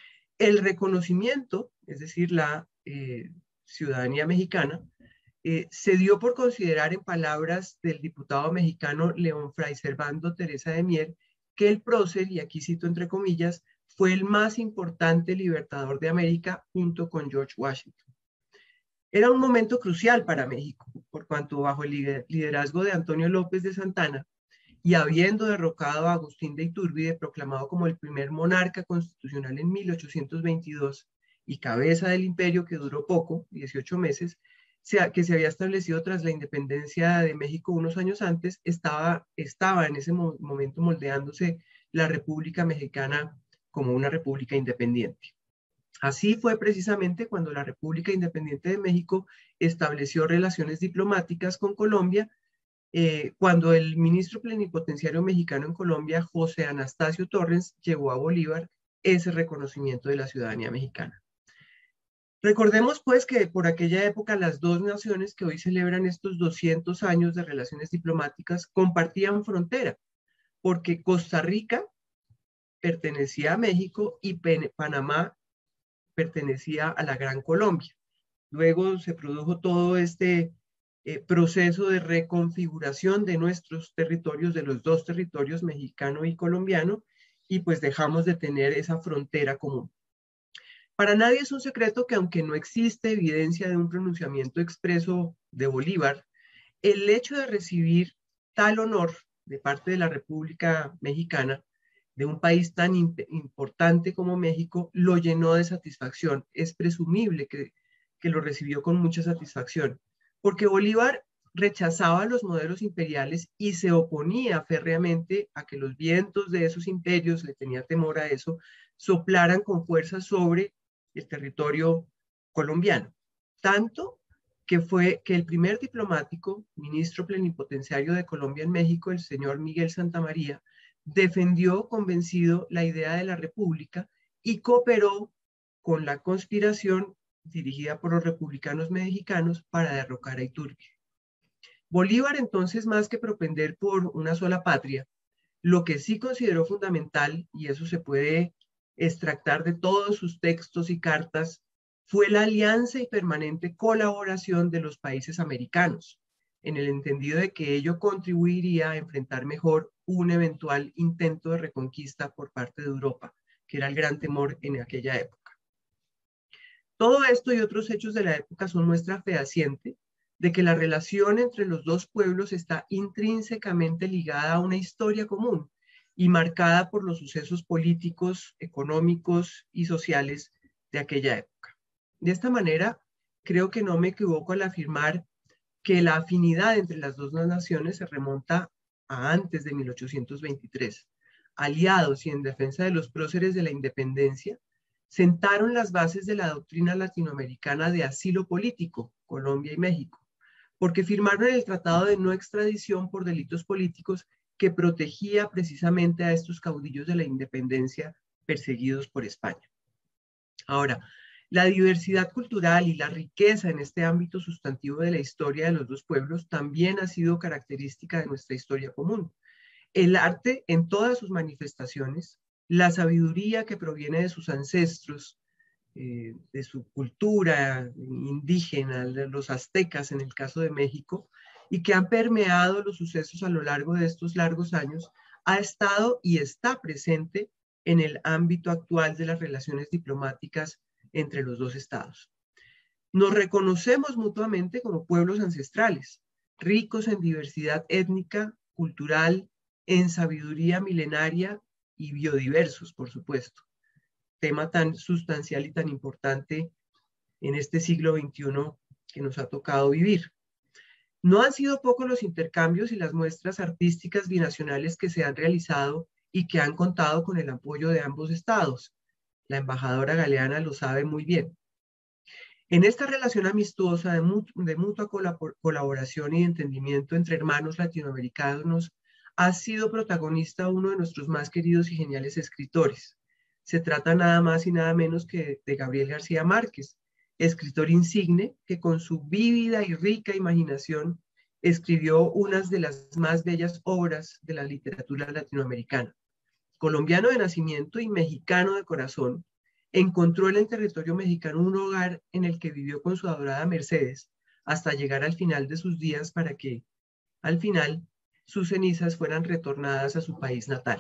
El reconocimiento, es decir, la eh, ciudadanía mexicana, eh, se dio por considerar, en palabras del diputado mexicano León Fray Servando Teresa de Mier, que el prócer, y aquí cito entre comillas, fue el más importante libertador de América junto con George Washington. Era un momento crucial para México, por cuanto bajo el liderazgo de Antonio López de Santana y habiendo derrocado a Agustín de Iturbide, proclamado como el primer monarca constitucional en mil ochocientos veintidós y cabeza del imperio que duró poco, dieciocho meses, que se había establecido tras la independencia de México unos años antes, estaba, estaba en ese momento moldeándose la República Mexicana como una república independiente. Así fue precisamente cuando la República Independiente de México estableció relaciones diplomáticas con Colombia, eh, cuando el ministro plenipotenciario mexicano en Colombia, José Anastasio Torres, llevó a Bolívar ese reconocimiento de la ciudadanía mexicana. Recordemos pues que por aquella época las dos naciones que hoy celebran estos doscientos años de relaciones diplomáticas compartían frontera, porque Costa Rica pertenecía a México y Panamá pertenecía a la Gran Colombia. Luego se produjo todo este eh, proceso de reconfiguración de nuestros territorios, de los dos territorios, mexicano y colombiano, y pues dejamos de tener esa frontera común. Para nadie es un secreto que aunque no existe evidencia de un pronunciamiento expreso de Bolívar, el hecho de recibir tal honor de parte de la República Mexicana, de un país tan importante como México, lo llenó de satisfacción. Es presumible que, que lo recibió con mucha satisfacción, porque Bolívar rechazaba los modelos imperiales y se oponía férreamente a que los vientos de esos imperios, le tenía temor a eso, soplaran con fuerza sobre el territorio colombiano. Tanto que fue que el primer diplomático, ministro plenipotenciario de Colombia en México, el señor Miguel Santamaría, defendió convencido la idea de la república y cooperó con la conspiración dirigida por los republicanos mexicanos para derrocar a Iturbide. Bolívar entonces, más que propender por una sola patria, lo que sí consideró fundamental, y eso se puede extractar de todos sus textos y cartas, fue la alianza y permanente colaboración de los países americanos, en el entendido de que ello contribuiría a enfrentar mejor un eventual intento de reconquista por parte de Europa, que era el gran temor en aquella época. Todo esto y otros hechos de la época son muestra fehaciente de que la relación entre los dos pueblos está intrínsecamente ligada a una historia común y marcada por los sucesos políticos, económicos y sociales de aquella época. De esta manera, creo que no me equivoco al afirmar que la afinidad entre las dos naciones se remonta a antes de mil ochocientos veintitrés. Aliados y en defensa de los próceres de la independencia, sentaron las bases de la doctrina latinoamericana de asilo político, Colombia y México, porque firmaron el Tratado de No Extradición por Delitos Políticos que protegía precisamente a estos caudillos de la independencia perseguidos por España. Ahora, la diversidad cultural y la riqueza en este ámbito sustantivo de la historia de los dos pueblos también ha sido característica de nuestra historia común. El arte en todas sus manifestaciones, la sabiduría que proviene de sus ancestros, eh, de su cultura indígena, de los aztecas en el caso de México, y que han permeado los sucesos a lo largo de estos largos años, ha estado y está presente en el ámbito actual de las relaciones diplomáticas entre los dos estados. Nos reconocemos mutuamente como pueblos ancestrales, ricos en diversidad étnica, cultural, en sabiduría milenaria y biodiversos, por supuesto. Tema tan sustancial y tan importante en este siglo veintiuno que nos ha tocado vivir. No han sido pocos los intercambios y las muestras artísticas binacionales que se han realizado y que han contado con el apoyo de ambos estados. La embajadora Galeana lo sabe muy bien. En esta relación amistosa de, mut de mutua colaboración y entendimiento entre hermanos latinoamericanos, ha sido protagonista uno de nuestros más queridos y geniales escritores. Se trata nada más y nada menos que de Gabriel García Márquez, escritor insigne que con su vívida y rica imaginación escribió unas de las más bellas obras de la literatura latinoamericana. Colombiano de nacimiento y mexicano de corazón, encontró en el territorio mexicano un hogar en el que vivió con su adorada Mercedes hasta llegar al final de sus días para que, al final, sus cenizas fueran retornadas a su país natal.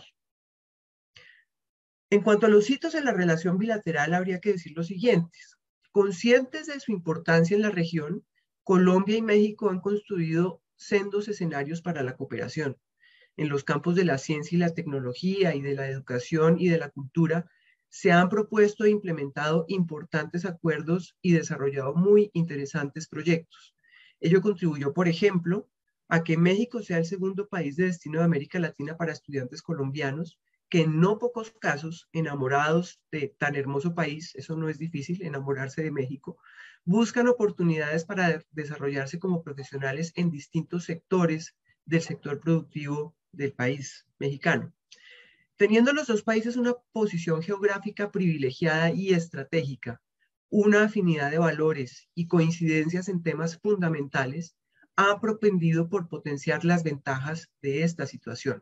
En cuanto a los hitos en la relación bilateral, habría que decir los siguientes. Conscientes de su importancia en la región, Colombia y México han construido sendos escenarios para la cooperación. En los campos de la ciencia y la tecnología y de la educación y de la cultura, se han propuesto e implementado importantes acuerdos y desarrollado muy interesantes proyectos. Ello contribuyó, por ejemplo, a que México sea el segundo país de destino de América Latina para estudiantes colombianos, que en no pocos casos, enamorados de tan hermoso país, eso no es difícil, enamorarse de México, buscan oportunidades para desarrollarse como profesionales en distintos sectores del sector productivo del país mexicano. Teniendo los dos países una posición geográfica privilegiada y estratégica, una afinidad de valores y coincidencias en temas fundamentales, han propendido por potenciar las ventajas de esta situación.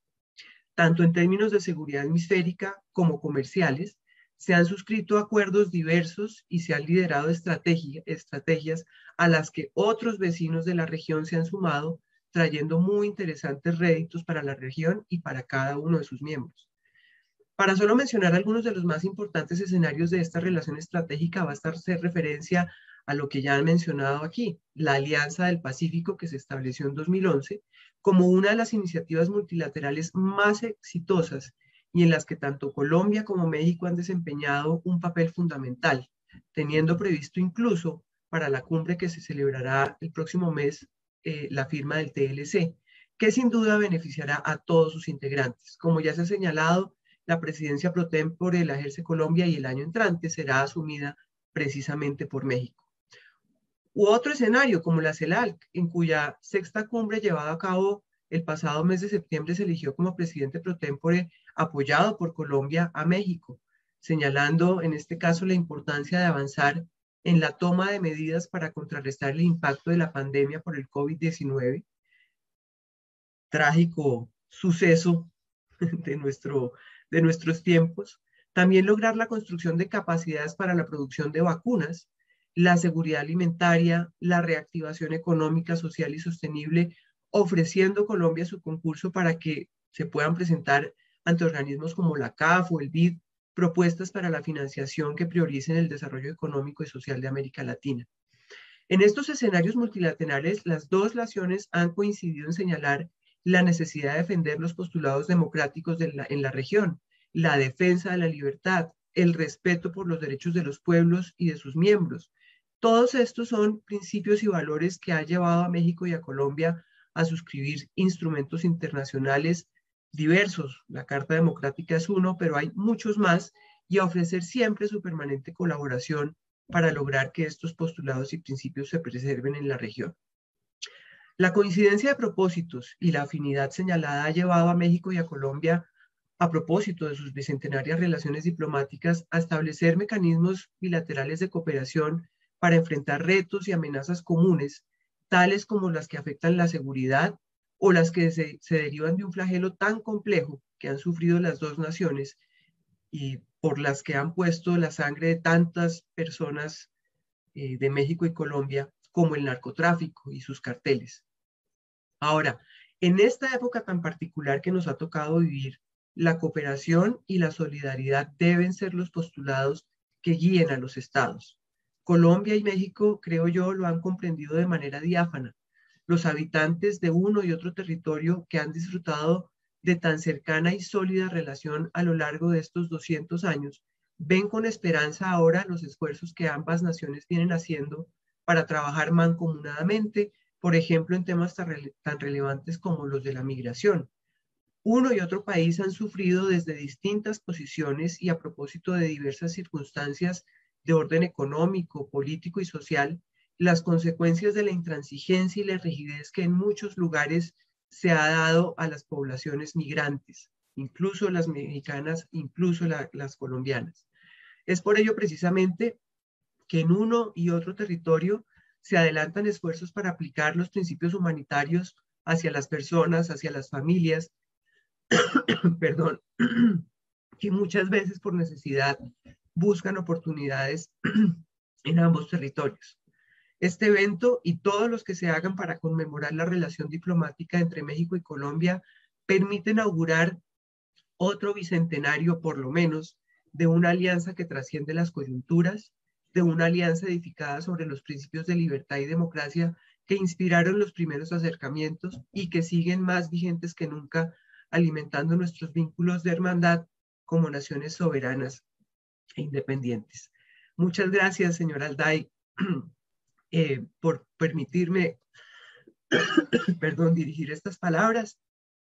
Tanto en términos de seguridad hemisférica como comerciales, se han suscrito acuerdos diversos y se han liderado estrategia, estrategias a las que otros vecinos de la región se han sumado, trayendo muy interesantes réditos para la región y para cada uno de sus miembros. Para solo mencionar algunos de los más importantes escenarios de esta relación estratégica, basta hacer referencia a lo que ya han mencionado aquí, la Alianza del Pacífico que se estableció en dos mil once como una de las iniciativas multilaterales más exitosas y en las que tanto Colombia como México han desempeñado un papel fundamental, teniendo previsto incluso para la cumbre que se celebrará el próximo mes eh, la firma del T L C, que sin duda beneficiará a todos sus integrantes. Como ya se ha señalado, la presidencia pro tempore la ejerce Colombia y el año entrante será asumida precisamente por México. U otro escenario como la CELAC, en cuya sexta cumbre llevada a cabo el pasado mes de septiembre se eligió como presidente pro tempore apoyado por Colombia a México, señalando en este caso la importancia de avanzar en la toma de medidas para contrarrestar el impacto de la pandemia por el COVID diecinueve, trágico suceso de, nuestro, de nuestros tiempos. También lograr la construcción de capacidades para la producción de vacunas, la seguridad alimentaria, la reactivación económica, social y sostenible, ofreciendo Colombia su concurso para que se puedan presentar ante organismos como la C A F o el B I D propuestas para la financiación que prioricen el desarrollo económico y social de América Latina. En estos escenarios multilaterales, las dos naciones han coincidido en señalar la necesidad de defender los postulados democráticos de la, en la región, la defensa de la libertad, el respeto por los derechos de los pueblos y de sus miembros. Todos estos son principios y valores que ha llevado a México y a Colombia a suscribir instrumentos internacionales diversos. La Carta Democrática es uno, pero hay muchos más, y a ofrecer siempre su permanente colaboración para lograr que estos postulados y principios se preserven en la región. La coincidencia de propósitos y la afinidad señalada ha llevado a México y a Colombia, a propósito de sus bicentenarias relaciones diplomáticas, a establecer mecanismos bilaterales de cooperación para enfrentar retos y amenazas comunes, tales como las que afectan la seguridad o las que se, se derivan de un flagelo tan complejo que han sufrido las dos naciones y por las que han puesto la sangre de tantas personas eh, de México y Colombia, como el narcotráfico y sus carteles. Ahora, en esta época tan particular que nos ha tocado vivir, la cooperación y la solidaridad deben ser los postulados que guíen a los estados. Colombia y México, creo yo, lo han comprendido de manera diáfana. Los habitantes de uno y otro territorio que han disfrutado de tan cercana y sólida relación a lo largo de estos doscientos años, ven con esperanza ahora los esfuerzos que ambas naciones vienen haciendo para trabajar mancomunadamente, por ejemplo, en temas tan, rele tan relevantes como los de la migración. Uno y otro país han sufrido desde distintas posiciones y a propósito de diversas circunstancias de orden económico, político y social, las consecuencias de la intransigencia y la rigidez que en muchos lugares se ha dado a las poblaciones migrantes, incluso las mexicanas, incluso la, las colombianas. Es por ello precisamente que en uno y otro territorio se adelantan esfuerzos para aplicar los principios humanitarios hacia las personas, hacia las familias, perdón, que muchas veces por necesidad buscan oportunidades en ambos territorios. Este evento y todos los que se hagan para conmemorar la relación diplomática entre México y Colombia permiten augurar otro bicentenario, por lo menos, de una alianza que trasciende las coyunturas, de una alianza edificada sobre los principios de libertad y democracia que inspiraron los primeros acercamientos y que siguen más vigentes que nunca, alimentando nuestros vínculos de hermandad como naciones soberanas e independientes. Muchas gracias, señor Alday, eh, por permitirme, perdón, dirigir estas palabras,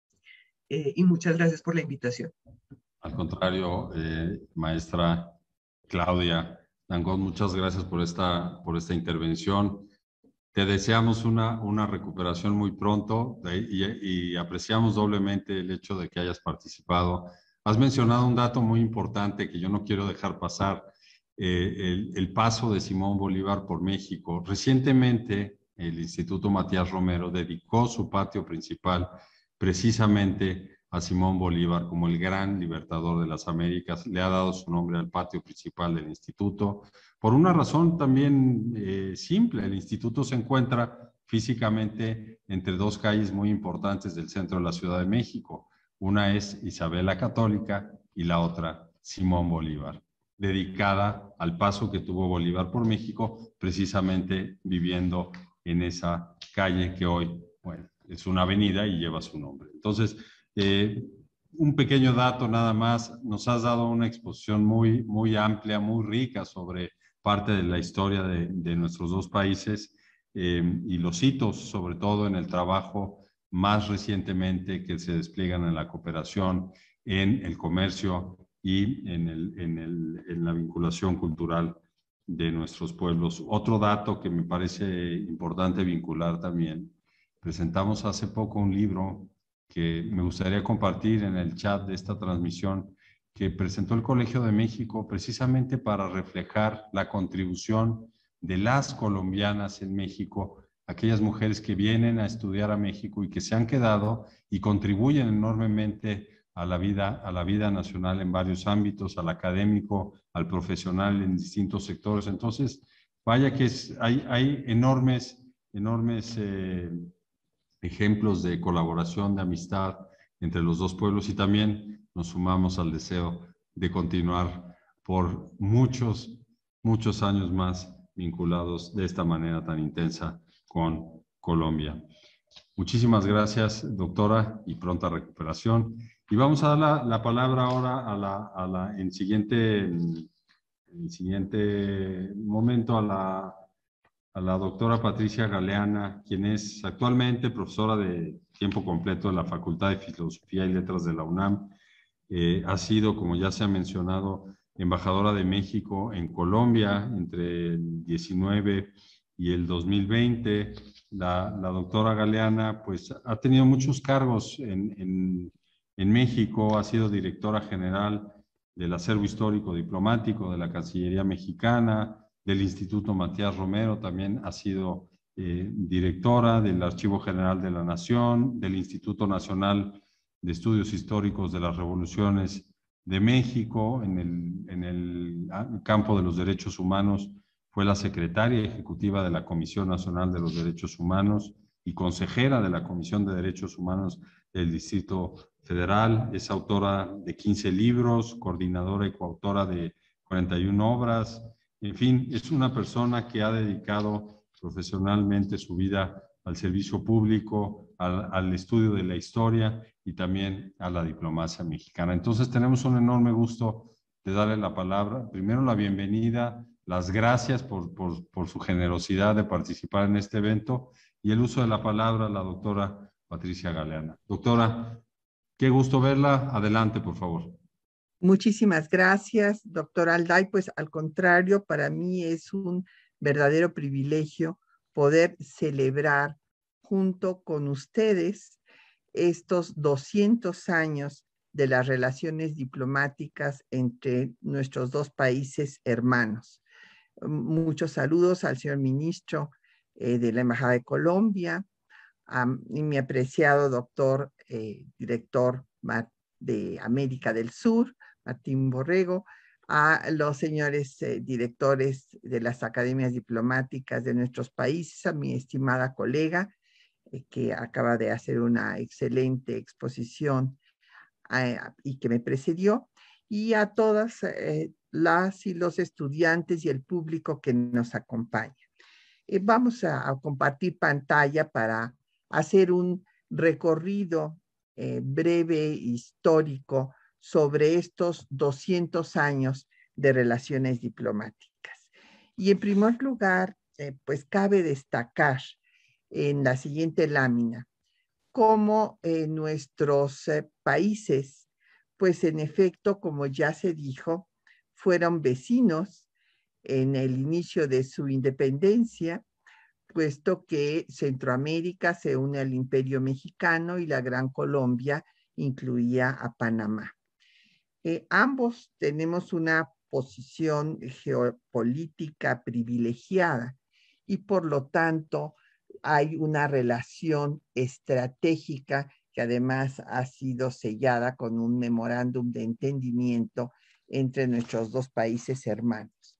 eh, y muchas gracias por la invitación. Al contrario, eh, maestra Claudia Dangond, muchas gracias por esta, por esta intervención. Te deseamos una, una recuperación muy pronto y, y apreciamos doblemente el hecho de que hayas participado. Has mencionado un dato muy importante que yo no quiero dejar pasar, eh, el, el paso de Simón Bolívar por México. Recientemente, el Instituto Matías Romero dedicó su patio principal precisamente a Simón Bolívar como el gran libertador de las Américas. Le ha dado su nombre al patio principal del instituto por una razón también eh, simple. El instituto se encuentra físicamente entre dos calles muy importantes del centro de la Ciudad de México. Una es Isabel la Católica y la otra Simón Bolívar, dedicada al paso que tuvo Bolívar por México, precisamente viviendo en esa calle que hoy, bueno, es una avenida y lleva su nombre. Entonces, Eh, un pequeño dato nada más, nos has dado una exposición muy, muy amplia, muy rica sobre parte de la historia de, de nuestros dos países eh, y los hitos, sobre todo en el trabajo más recientemente que se despliegan en la cooperación, en el comercio y en, el, en, el, en la vinculación cultural de nuestros pueblos. Otro dato que me parece importante vincular también, presentamos hace poco un libro que me gustaría compartir en el chat de esta transmisión, que presentó el Colegio de México precisamente para reflejar la contribución de las colombianas en México, aquellas mujeres que vienen a estudiar a México y que se han quedado y contribuyen enormemente a la vida, a la vida nacional en varios ámbitos, al académico, al profesional en distintos sectores. Entonces, vaya que es, hay, hay enormes, enormes eh, ejemplos de colaboración, de amistad entre los dos pueblos, y también nos sumamos al deseo de continuar por muchos, muchos años más vinculados de esta manera tan intensa con Colombia. Muchísimas gracias, doctora, y pronta recuperación. Y vamos a dar la, la palabra ahora a la, a la, en, siguiente, en el siguiente momento a la, a la doctora Patricia Galeana, quien es actualmente profesora de tiempo completo de la Facultad de Filosofía y Letras de la UNAM. Eh, ha sido, como ya se ha mencionado, embajadora de México en Colombia entre el diecinueve y el dos mil veinte. La, la doctora Galeana pues, ha tenido muchos cargos en, en, en México, ha sido directora general del Acervo Histórico Diplomático de la Cancillería Mexicana, del Instituto Matías Romero, también ha sido eh, directora del Archivo General de la Nación, del Instituto Nacional de Estudios Históricos de las Revoluciones de México, en el, en el campo de los derechos humanos. Fue la secretaria ejecutiva de la Comisión Nacional de los Derechos Humanos y consejera de la Comisión de Derechos Humanos del Distrito Federal. Es autora de quince libros, coordinadora y coautora de cuarenta y una obras. En fin, es una persona que ha dedicado profesionalmente su vida al servicio público, al, al estudio de la historia y también a la diplomacia mexicana. Entonces tenemos un enorme gusto de darle la palabra. Primero la bienvenida, las gracias por, por, por su generosidad de participar en este evento y el uso de la palabra a la doctora Patricia Galeana. Doctora, qué gusto verla. Adelante, por favor. Muchísimas gracias, doctor Alday. Pues al contrario, para mí es un verdadero privilegio poder celebrar junto con ustedes estos doscientos años de las relaciones diplomáticas entre nuestros dos países hermanos. Muchos saludos al señor ministro eh, de la Embajada de Colombia, a mi apreciado doctor eh, director de América del Sur, Martín Borrego, a los señores eh, directores de las academias diplomáticas de nuestros países, a mi estimada colega eh, que acaba de hacer una excelente exposición eh, y que me precedió, y a todas eh, las y los estudiantes y el público que nos acompaña. Eh, vamos a, a compartir pantalla para hacer un recorrido eh, breve, histórico, sobre estos doscientos años de relaciones diplomáticas. Y en primer lugar, eh, pues cabe destacar en la siguiente lámina cómo eh, nuestros eh, países, pues en efecto, como ya se dijo, fueron vecinos en el inicio de su independencia, puesto que Centroamérica se une al Imperio Mexicano y la Gran Colombia incluía a Panamá. Eh, ambos tenemos una posición geopolítica privilegiada y por lo tanto hay una relación estratégica que además ha sido sellada con un memorándum de entendimiento entre nuestros dos países hermanos.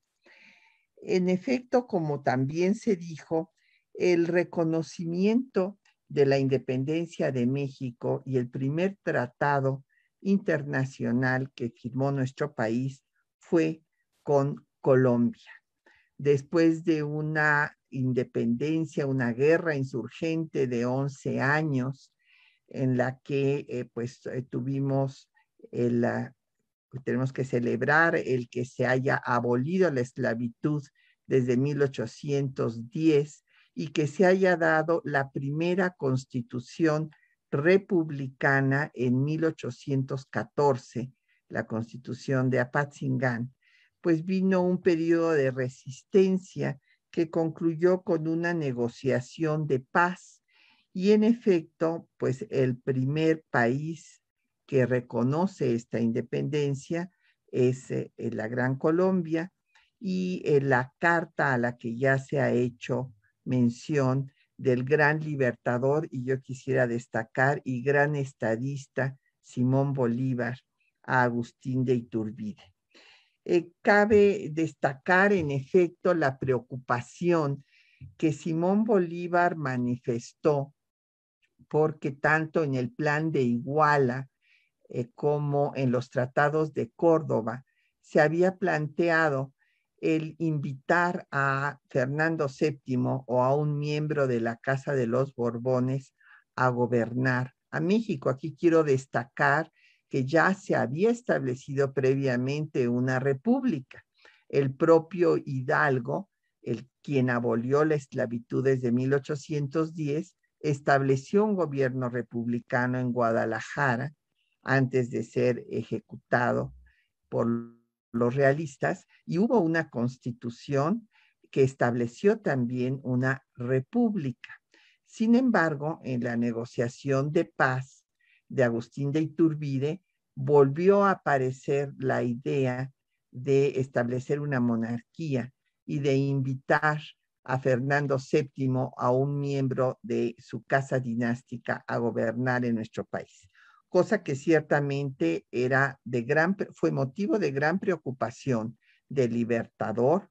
En efecto, como también se dijo, el reconocimiento de la independencia de México y el primer tratado internacional que firmó nuestro país fue con Colombia. Después de una independencia, una guerra insurgente de once años, en la que eh, pues eh, tuvimos el, uh, tenemos que celebrar el que se haya abolido la esclavitud desde mil ochocientos diez y que se haya dado la primera constitución republicana en mil ochocientos catorce, la Constitución de Apatzingán, pues vino un periodo de resistencia que concluyó con una negociación de paz y en efecto, pues el primer país que reconoce esta independencia es eh, la Gran Colombia y eh, la carta a la que ya se ha hecho mención del gran libertador, y yo quisiera destacar, y gran estadista Simón Bolívar, a Agustín de Iturbide. Eh, cabe destacar, en efecto, la preocupación que Simón Bolívar manifestó porque tanto en el plan de Iguala eh, como en los tratados de Córdoba se había planteado el invitar a Fernando séptimo o a un miembro de la Casa de los Borbones a gobernar a México. Aquí quiero destacar que ya se había establecido previamente una república. El propio Hidalgo, el quien abolió la esclavitud desde mil ochocientos diez, estableció un gobierno republicano en Guadalajara antes de ser ejecutado por los realistas, y hubo una constitución que estableció también una república. Sin embargo, en la negociación de paz de Agustín de Iturbide, volvió a aparecer la idea de establecer una monarquía y de invitar a Fernando séptimo, a un miembro de su casa dinástica, a gobernar en nuestro país, cosa que ciertamente era de gran, fue motivo de gran preocupación del Libertador,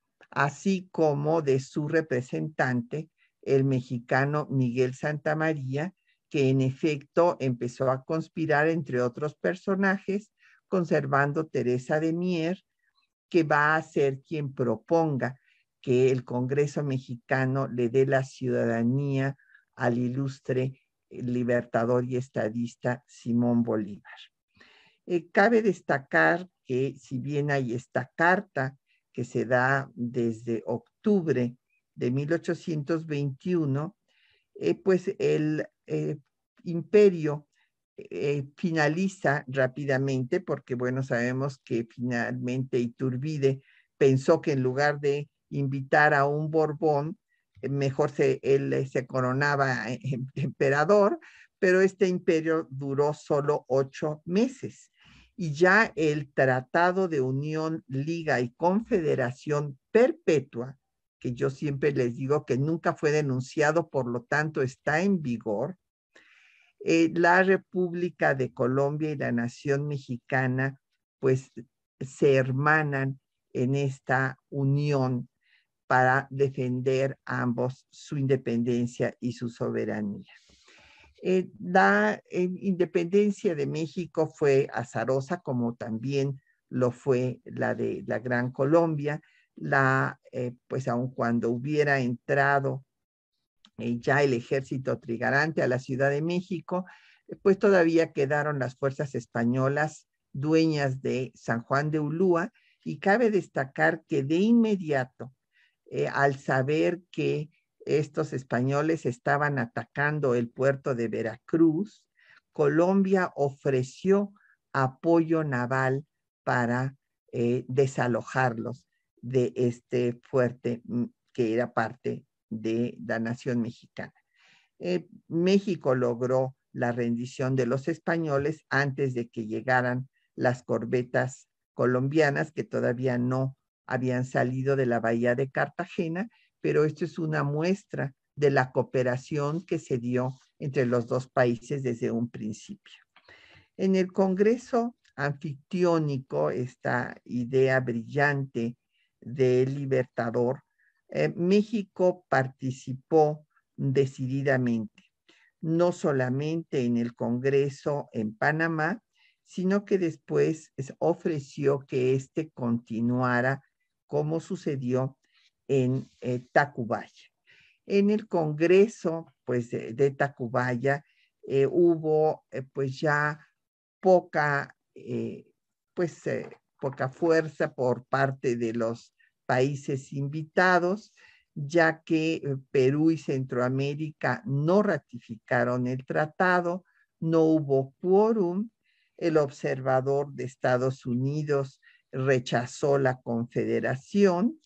así como de su representante, el mexicano Miguel Santamaría, que en efecto empezó a conspirar entre otros personajes, conservando Teresa de Mier, que va a ser quien proponga que el Congreso mexicano le dé la ciudadanía al ilustre libertador y estadista Simón Bolívar. Eh, cabe destacar que si bien hay esta carta que se da desde octubre de mil ochocientos veintiuno, eh, pues el eh, imperio eh, finaliza rápidamente, porque bueno, sabemos que finalmente Iturbide pensó que en lugar de invitar a un Borbón, eh, mejor se, él se coronaba eh, emperador, pero este imperio duró solo ocho meses. Y ya el Tratado de Unión, Liga y Confederación Perpetua, que yo siempre les digo que nunca fue denunciado, por lo tanto está en vigor, eh, la República de Colombia y la Nación Mexicana pues se hermanan en esta unión para defender ambos su independencia y su soberanía. Eh, la eh, independencia de México fue azarosa, como también lo fue la de la Gran Colombia. La, eh, pues aun cuando hubiera entrado eh, ya el ejército trigarante a la Ciudad de México, eh, pues todavía quedaron las fuerzas españolas dueñas de San Juan de Ulúa, y cabe destacar que de inmediato, eh, al saber que estos españoles estaban atacando el puerto de Veracruz, Colombia ofreció apoyo naval para eh, desalojarlos de este fuerte que era parte de la nación mexicana. Eh, México logró la rendición de los españoles antes de que llegaran las corbetas colombianas, que todavía no habían salido de la bahía de Cartagena, pero esto es una muestra de la cooperación que se dio entre los dos países desde un principio. En el Congreso Anfictiónico, esta idea brillante del Libertador, eh, México participó decididamente, no solamente en el Congreso en Panamá, sino que después ofreció que éste continuara como sucedió en eh, Tacubaya. En el Congreso pues, de, de Tacubaya eh, hubo eh, pues ya poca, eh, pues, eh, poca fuerza por parte de los países invitados, ya que eh, Perú y Centroamérica no ratificaron el tratado, no hubo quórum, el observador de Estados Unidos rechazó la confederación,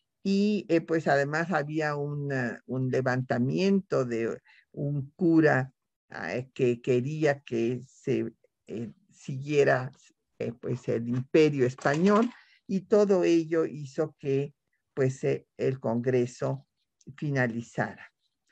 y eh, pues además había una, un levantamiento de un cura eh, que quería que se eh, siguiera eh, pues el imperio español, y todo ello hizo que pues eh, el Congreso finalizara.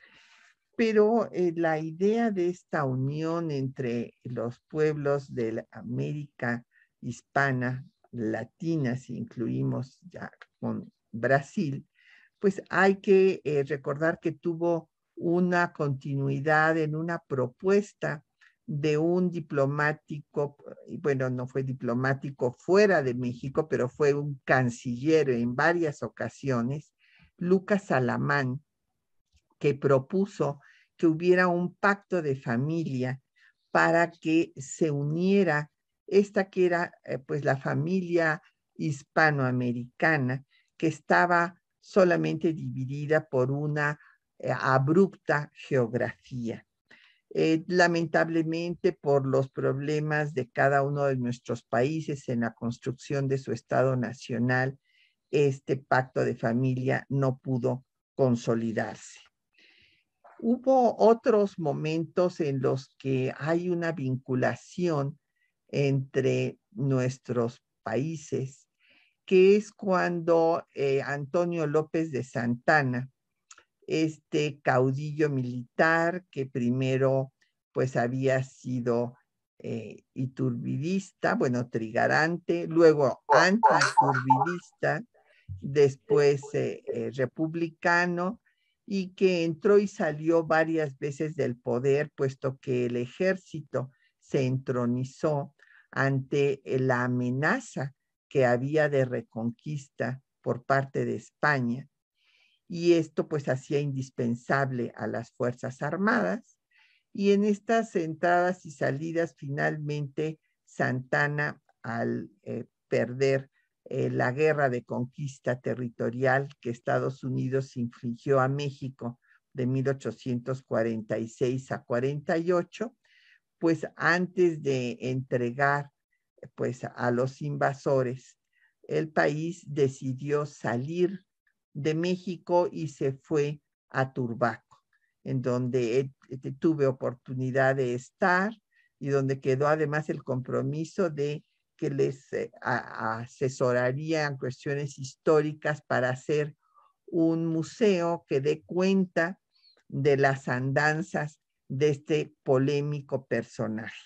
Pero eh, la idea de esta unión entre los pueblos de la América hispana, latina, si incluimos ya con Brasil, pues hay que eh, recordar que tuvo una continuidad en una propuesta de un diplomático, bueno, no fue diplomático fuera de México, pero fue un canciller en varias ocasiones, Lucas Alamán, que propuso que hubiera un pacto de familia para que se uniera esta que era eh, pues la familia hispanoamericana, que estaba solamente dividida por una eh, abrupta geografía. Eh, lamentablemente, por los problemas de cada uno de nuestros países en la construcción de su Estado nacional, este pacto de familia no pudo consolidarse. Hubo otros momentos en los que hay una vinculación entre nuestros países, que es cuando eh, Antonio López de Santana, este caudillo militar que primero pues había sido eh, iturbidista, bueno, trigarante, luego anti-iturbidista, después eh, eh, republicano, y que entró y salió varias veces del poder, puesto que el ejército se entronizó ante la amenaza que había de reconquista por parte de España. Y esto pues hacía indispensable a las Fuerzas Armadas. Y en estas entradas y salidas, finalmente Santana, al eh, perder eh, la guerra de conquista territorial que Estados Unidos infligió a México de mil ochocientos cuarenta y seis a cuarenta y ocho, pues antes de entregar pues a los invasores, el país decidió salir de México y se fue a Turbaco, en donde tuve oportunidad de estar y donde quedó además el compromiso de que les eh, asesorarían cuestiones históricas para hacer un museo que dé cuenta de las andanzas de este polémico personaje.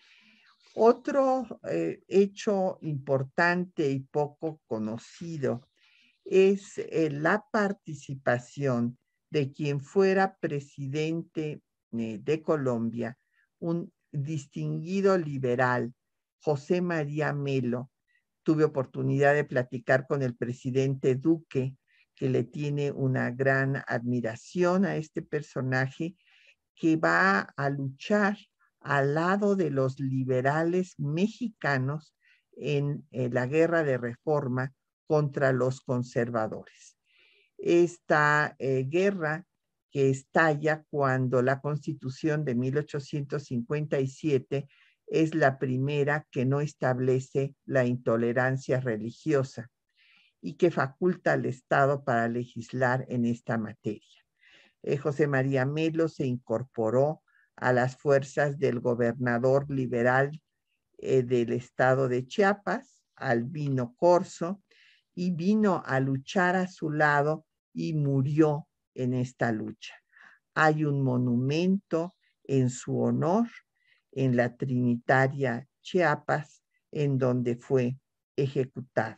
Otro eh, hecho importante y poco conocido es eh, la participación de quien fuera presidente eh, de Colombia, un distinguido liberal, José María Melo. Tuve oportunidad de platicar con el presidente Duque, que le tiene una gran admiración a este personaje, que va a luchar al lado de los liberales mexicanos en, en la guerra de reforma contra los conservadores. Esta eh, guerra que estalla cuando la Constitución de mil ochocientos cincuenta y siete es la primera que no establece la intolerancia religiosa y que faculta al Estado para legislar en esta materia. Eh, José María Melo se incorporó a las fuerzas del gobernador liberal eh, del estado de Chiapas, Albino Corzo, y vino a luchar a su lado y murió en esta lucha. Hay un monumento en su honor en la Trinitaria Chiapas, en donde fue ejecutado.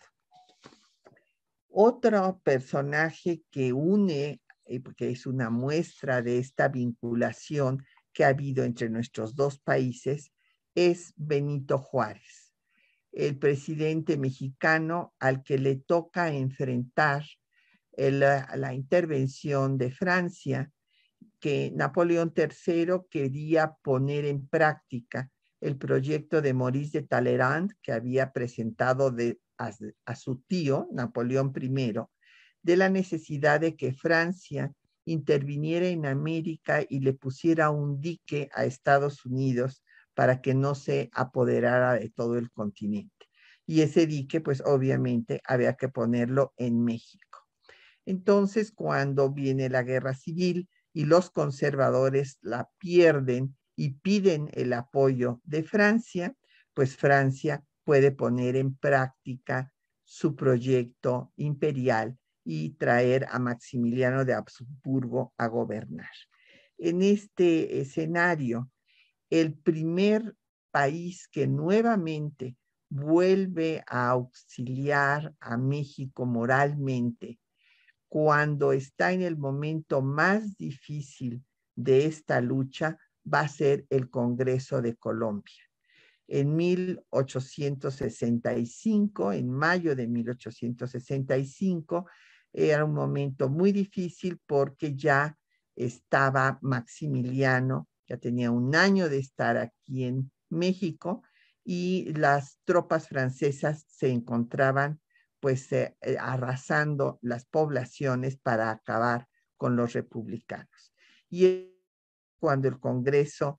Otro personaje que une, porque es una muestra de esta vinculación que ha habido entre nuestros dos países, es Benito Juárez, el presidente mexicano al que le toca enfrentar el, la intervención de Francia, que Napoleón tercero quería poner en práctica el proyecto de Maurice de Talleyrand que había presentado de, a, a su tío, Napoleón primero, de la necesidad de que Francia interviniera en América y le pusiera un dique a Estados Unidos para que no se apoderara de todo el continente. Y ese dique, pues obviamente, había que ponerlo en México. Entonces, cuando viene la guerra civil y los conservadores la pierden y piden el apoyo de Francia, pues Francia puede poner en práctica su proyecto imperial y traer a Maximiliano de Habsburgo a gobernar. En este escenario, el primer país que nuevamente vuelve a auxiliar a México moralmente cuando está en el momento más difícil de esta lucha va a ser el Congreso de Colombia. En mil ochocientos sesenta y cinco, en mayo de mil ochocientos sesenta y cinco, era un momento muy difícil porque ya estaba Maximiliano, ya tenía un año de estar aquí en México, y las tropas francesas se encontraban pues eh, arrasando las poblaciones para acabar con los republicanos. Y cuando el Congreso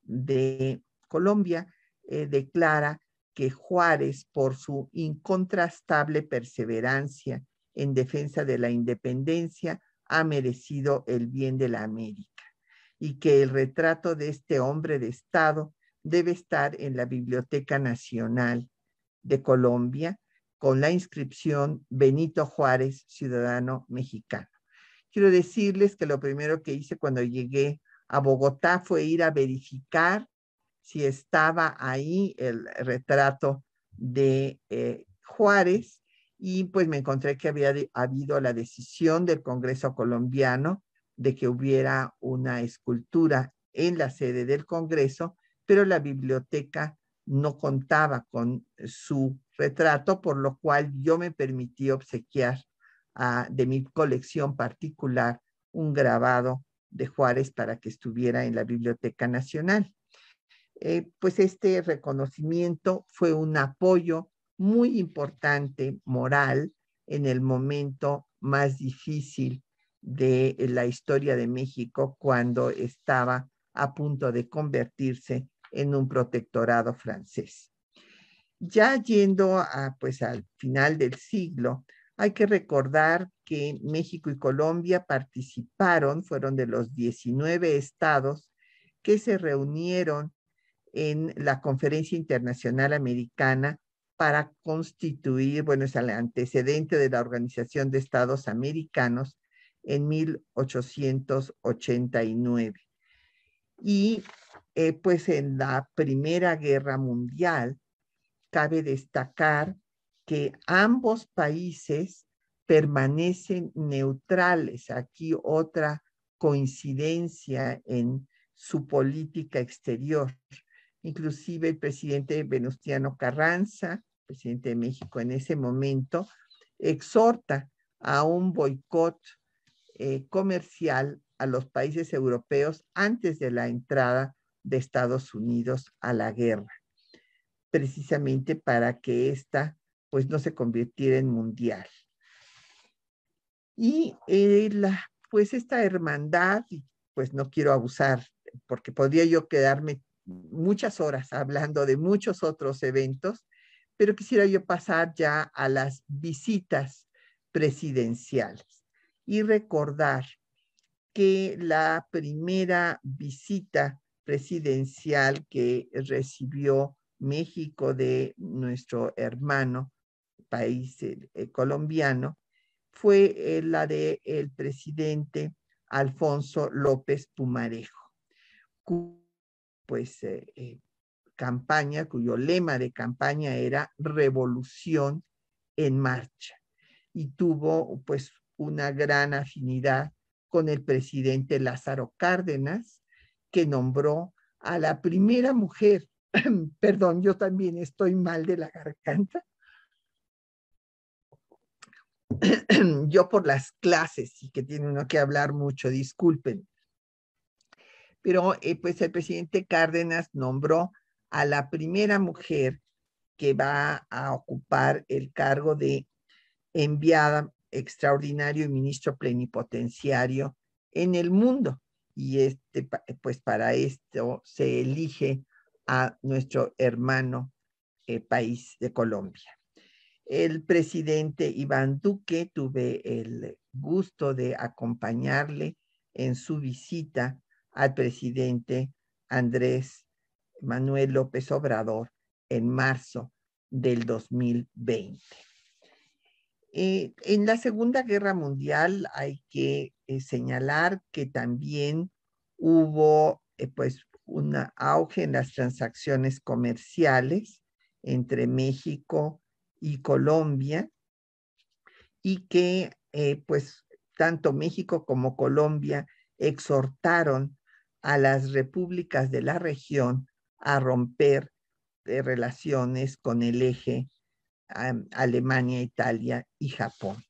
de Colombia eh, declara que Juárez, por su incontrastable perseverancia en defensa de la independencia, ha merecido el bien de la América, y que el retrato de este hombre de Estado debe estar en la Biblioteca Nacional de Colombia con la inscripción Benito Juárez, ciudadano mexicano. Quiero decirles que lo primero que hice cuando llegué a Bogotá fue ir a verificar si estaba ahí el retrato de eh, Juárez, y pues me encontré que había de, habido la decisión del Congreso colombiano de que hubiera una escultura en la sede del Congreso, pero la biblioteca no contaba con su retrato, por lo cual yo me permití obsequiar uh, de mi colección particular un grabado de Juárez para que estuviera en la Biblioteca Nacional. Eh, pues este reconocimiento fue un apoyo muy importante, moral, en el momento más difícil de la historia de México, cuando estaba a punto de convertirse en un protectorado francés. Ya yendo a, pues, al final del siglo, hay que recordar que México y Colombia participaron, fueron de los diecinueve estados que se reunieron en la Conferencia Internacional Americana para constituir, bueno, es el antecedente de la Organización de Estados Americanos en mil ochocientos ochenta y nueve. Y eh, pues en la Primera Guerra Mundial, cabe destacar que ambos países permanecen neutrales. Aquí otra coincidencia en su política exterior. Inclusive el presidente Venustiano Carranza, presidente de México en ese momento, exhorta a un boicot eh, comercial a los países europeos antes de la entrada de Estados Unidos a la guerra, precisamente para que ésta pues no se convirtiera en mundial. Y eh, la, pues esta hermandad, pues no quiero abusar, porque podría yo quedarme muchas horas hablando de muchos otros eventos, pero quisiera yo pasar ya a las visitas presidenciales y recordar que la primera visita presidencial que recibió México de nuestro hermano país eh, eh, colombiano fue eh, la de el presidente Alfonso López Pumarejo, cu pues eh, eh, campaña, cuyo lema de campaña era Revolución en Marcha, y tuvo pues una gran afinidad con el presidente Lázaro Cárdenas, que nombró a la primera mujer, perdón, yo también estoy mal de la garganta, yo por las clases y que tiene uno que hablar mucho, disculpen, pero eh, pues el presidente Cárdenas nombró a la primera mujer que va a ocupar el cargo de enviada extraordinario y ministro plenipotenciario en el mundo. Y este, pues para esto se elige a nuestro hermano eh, país de Colombia. El presidente Iván Duque, tuve el gusto de acompañarle en su visita al presidente Andrés Manuel López Obrador en marzo del dos mil veinte. Eh, en la Segunda Guerra Mundial hay que eh, señalar que también hubo eh, pues un auge en las transacciones comerciales entre México y Colombia, y que eh, pues tanto México como Colombia exhortaron a las repúblicas de la región a romper eh, relaciones con el eje um, Alemania, Italia y Japón.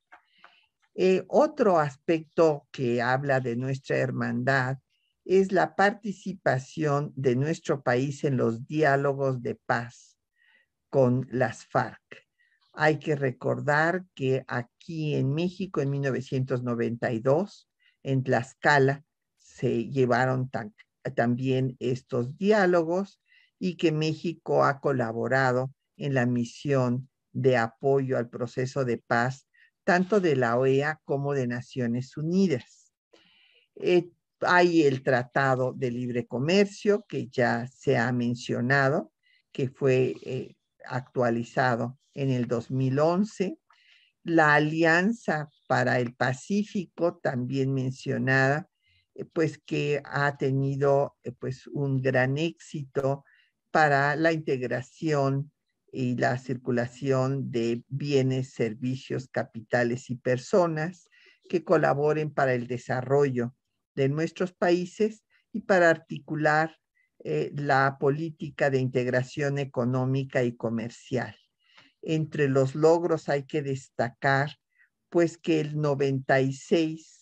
Eh, otro aspecto que habla de nuestra hermandad es la participación de nuestro país en los diálogos de paz con las FARC. Hay que recordar que aquí en México, en mil novecientos noventa y dos, en Tlaxcala, se llevaron tan, también estos diálogos y que México ha colaborado en la misión de apoyo al proceso de paz tanto de la O E A como de Naciones Unidas. Eh, hay el Tratado de Libre Comercio, que ya se ha mencionado, que fue eh, actualizado en el dos mil once. La Alianza para el Pacífico, también mencionada, eh, pues que ha tenido eh, pues un gran éxito para la integración y la circulación de bienes, servicios, capitales y personas que colaboren para el desarrollo de nuestros países y para articular eh, la política de integración económica y comercial. Entre los logros hay que destacar pues que el noventa y seis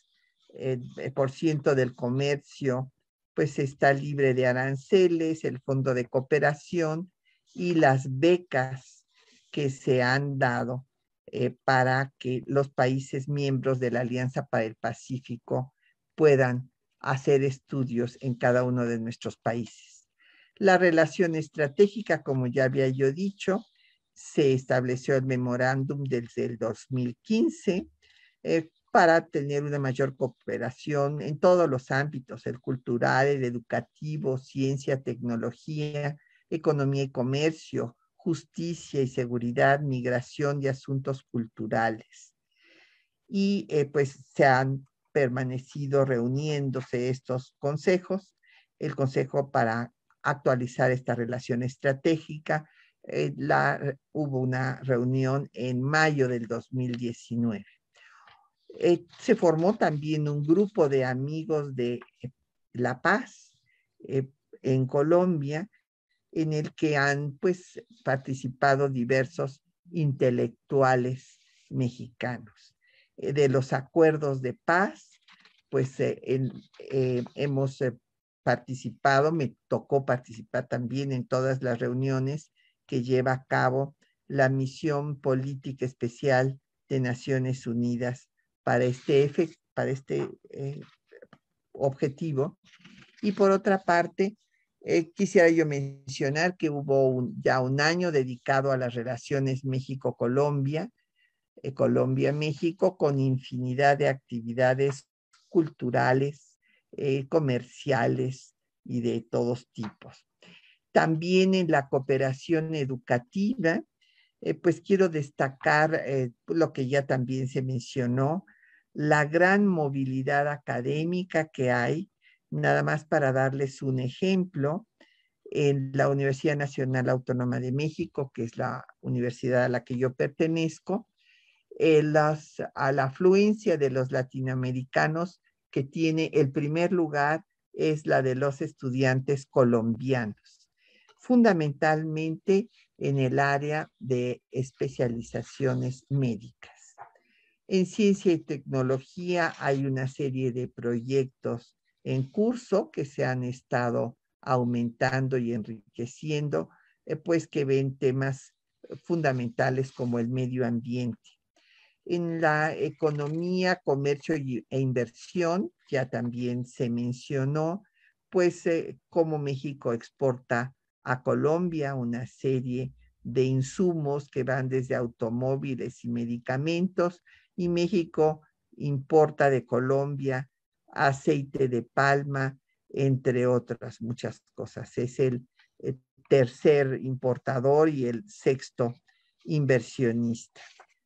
por ciento del comercio pues está libre de aranceles, el Fondo de Cooperación y las becas que se han dado eh, para que los países miembros de la Alianza para el Pacífico puedan hacer estudios en cada uno de nuestros países. La relación estratégica, como ya había yo dicho, se estableció el memorándum desde el dos mil quince eh, para tener una mayor cooperación en todos los ámbitos, el cultural, el educativo, ciencia, tecnología, economía y comercio, justicia y seguridad, migración y asuntos culturales. Y eh, pues se han permanecido reuniéndose estos consejos, el consejo para actualizar esta relación estratégica. Eh, la, hubo una reunión en mayo del dos mil diecinueve. Eh, se formó también un grupo de amigos de eh, La Paz eh, en Colombia, en el que han pues participado diversos intelectuales mexicanos. Eh, de los acuerdos de paz, pues eh, en, eh, hemos eh, participado, me tocó participar también en todas las reuniones que lleva a cabo la Misión Política Especial de Naciones Unidas para este, para este eh, objetivo. Y por otra parte, eh, quisiera yo mencionar que hubo un, ya un año dedicado a las relaciones México-Colombia, eh, Colombia-México, con infinidad de actividades culturales, eh, comerciales y de todos tipos. También en la cooperación educativa, eh, pues quiero destacar eh, lo que ya también se mencionó, la gran movilidad académica que hay, nada más para darles un ejemplo, en la Universidad Nacional Autónoma de México, que es la universidad a la que yo pertenezco, eh, las, a la afluencia de los latinoamericanos que tiene el primer lugar es la de los estudiantes colombianos, fundamentalmente en el área de especializaciones médicas. En ciencia y tecnología hay una serie de proyectos en curso que se han estado aumentando y enriqueciendo, eh, pues que ven temas fundamentales como el medio ambiente. En la economía, comercio y, e inversión, ya también se mencionó, pues eh, cómo México exporta a Colombia una serie de insumos que van desde automóviles y medicamentos, y México importa de Colombia aceite de palma, entre otras muchas cosas. Es el, el tercer importador y el sexto inversionista.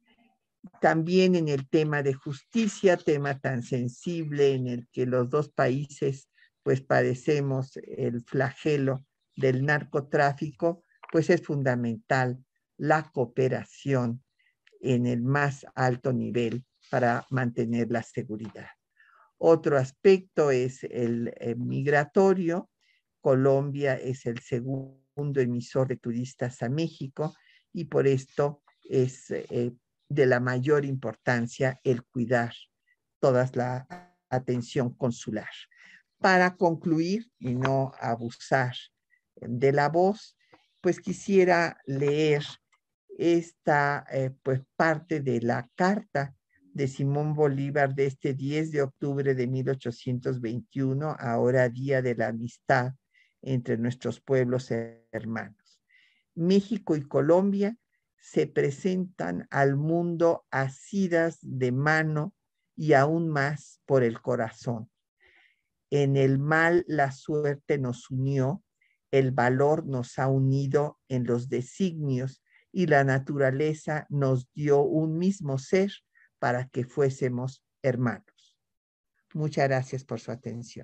También en el tema de justicia, tema tan sensible en el que los dos países pues padecemos el flagelo del narcotráfico, pues es fundamental la cooperación en el más alto nivel para mantener la seguridad. Otro aspecto es el eh, migratorio. Colombia es el segundo emisor de turistas a México y por esto es eh, de la mayor importancia el cuidar toda la atención consular. Para concluir y no abusar de la voz, pues quisiera leer esta eh, pues parte de la carta de Simón Bolívar de este diez de octubre de mil ochocientos veintiuno, ahora Día de la Amistad entre nuestros pueblos hermanos. México y Colombia se presentan al mundo asidas de mano y aún más por el corazón. En el mal la suerte nos unió, el valor nos ha unido en los designios y la naturaleza nos dio un mismo ser para que fuésemos hermanos. Muchas gracias por su atención.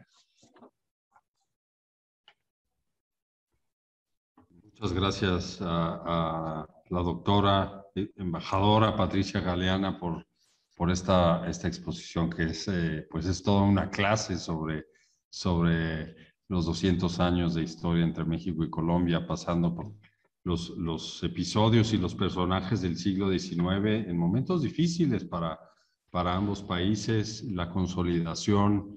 Muchas gracias a, a la doctora embajadora Patricia Galeana por, por esta, esta exposición que es, eh, pues es toda una clase sobre, sobre los doscientos años de historia entre México y Colombia, pasando por los, los episodios y los personajes del siglo diecinueve en momentos difíciles para, para ambos países, la consolidación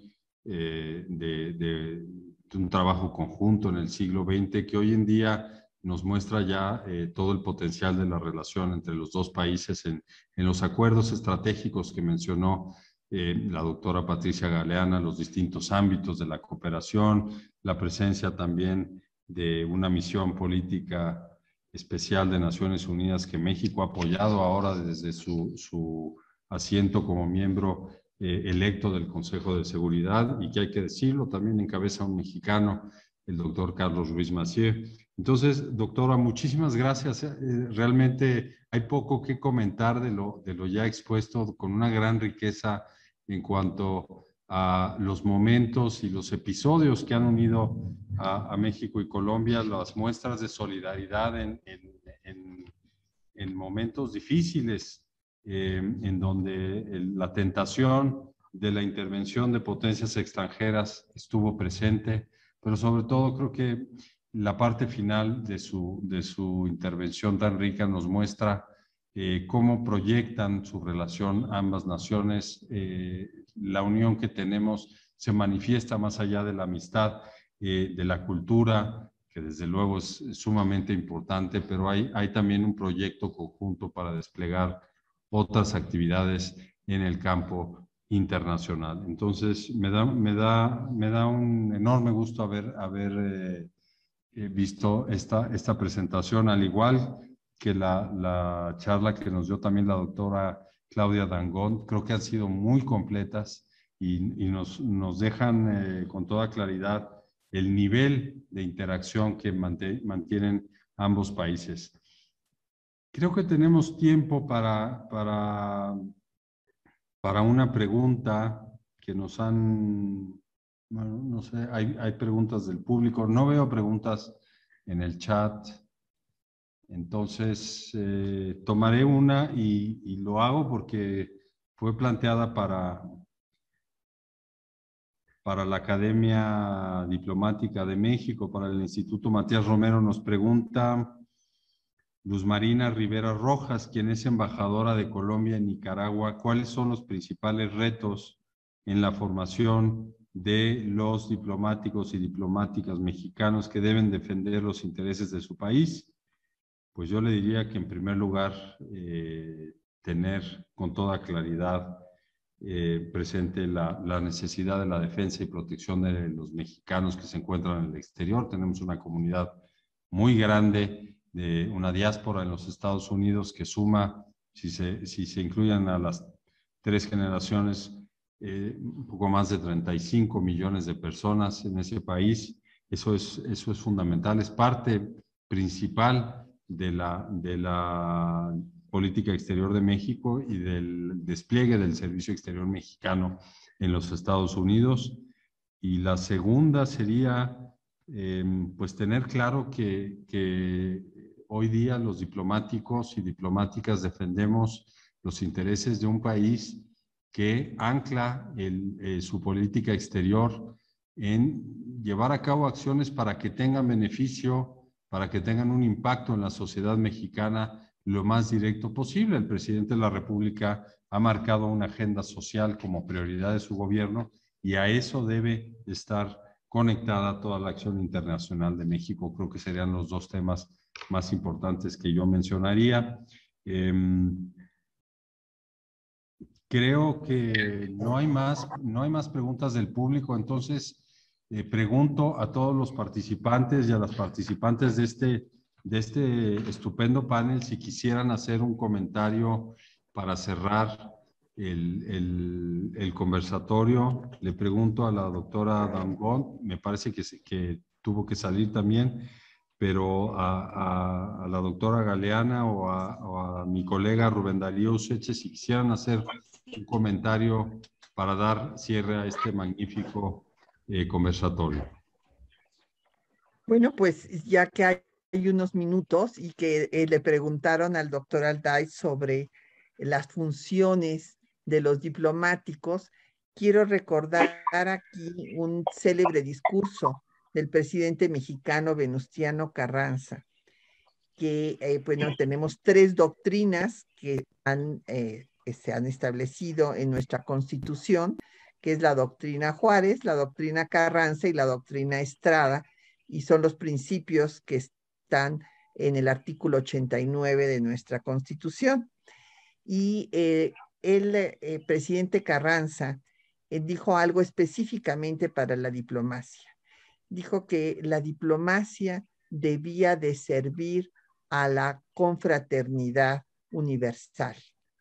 eh, de, de, de un trabajo conjunto en el siglo veinte que hoy en día nos muestra ya eh, todo el potencial de la relación entre los dos países en, en los acuerdos estratégicos que mencionó eh, la doctora Patricia Galeana, los distintos ámbitos de la cooperación, la presencia también de una misión política especial de Naciones Unidas que México ha apoyado ahora desde su, su asiento como miembro eh, electo del Consejo de Seguridad y que hay que decirlo, también encabeza un mexicano, el doctor Carlos Ruiz Massieu. Entonces, doctora, muchísimas gracias. Eh, realmente hay poco que comentar de lo, de lo ya expuesto, con una gran riqueza en cuanto a los momentos y los episodios que han unido a, a México y Colombia, las muestras de solidaridad en, en, en, en momentos difíciles, eh, en donde el, la tentación de la intervención de potencias extranjeras estuvo presente, pero sobre todo creo que la parte final de su, de su intervención tan rica nos muestra eh, cómo proyectan su relación ambas naciones. Eh, la unión que tenemos se manifiesta más allá de la amistad, eh, de la cultura, que desde luego es, es sumamente importante, pero hay, hay también un proyecto conjunto para desplegar otras actividades en el campo internacional. Entonces, me da, me da, me da un enorme gusto haber, haber eh, visto esta, esta presentación, al igual que la, la charla que nos dio también la doctora Claudia Dangond. Creo que han sido muy completas y, y nos, nos dejan eh, con toda claridad el nivel de interacción que mantienen ambos países. Creo que tenemos tiempo para, para, para una pregunta que nos han... Bueno, no sé, hay, hay preguntas del público. No veo preguntas en el chat. Entonces, eh, tomaré una y, y lo hago porque fue planteada para, para la Academia Diplomática de México, para el Instituto Matías Romero. Nos pregunta Luz Marina Rivera Rojas, quien es embajadora de Colombia en Nicaragua, ¿cuáles son los principales retos en la formación de los diplomáticos y diplomáticas mexicanos que deben defender los intereses de su país? Pues yo le diría que en primer lugar eh, tener con toda claridad eh, presente la, la necesidad de la defensa y protección de los mexicanos que se encuentran en el exterior. Tenemos una comunidad muy grande de una diáspora en los Estados Unidos que suma, si se, si se incluyen a las tres generaciones, Eh, un poco más de treinta y cinco millones de personas en ese país. Eso es, eso es fundamental, es parte principal de la, de la política exterior de México y del despliegue del servicio exterior mexicano en los Estados Unidos. Y la segunda sería, eh, pues, tener claro que, que hoy día los diplomáticos y diplomáticas defendemos los intereses de un país que ancla el, eh, su política exterior en llevar a cabo acciones para que tengan beneficio, para que tengan un impacto en la sociedad mexicana lo más directo posible. El presidente de la República ha marcado una agenda social como prioridad de su gobierno y a eso debe estar conectada toda la acción internacional de México. Creo que serían los dos temas más importantes que yo mencionaría. Eh, creo que no hay más, no hay más preguntas del público, entonces eh, pregunto a todos los participantes y a las participantes de este, de este estupendo panel si quisieran hacer un comentario para cerrar el, el, el conversatorio. Le pregunto a la doctora Dangond, me parece que, que tuvo que salir también, pero a, a, a la doctora Galeana o a, o a mi colega Rubén Darío Useche, si quisieran hacer un comentario para dar cierre a este magnífico eh, conversatorio. Bueno, pues ya que hay, hay unos minutos y que eh, le preguntaron al doctor Alday sobre las funciones de los diplomáticos, quiero recordar aquí un célebre discurso del presidente mexicano Venustiano Carranza, que eh, bueno, tenemos tres doctrinas que, han, eh, que se han establecido en nuestra Constitución, que es la doctrina Juárez, la doctrina Carranza y la doctrina Estrada, y son los principios que están en el artículo ochenta y nueve de nuestra Constitución. Y eh, el eh, presidente Carranza eh, dijo algo específicamente para la diplomacia. Dijo que la diplomacia debía de servir a la confraternidad universal,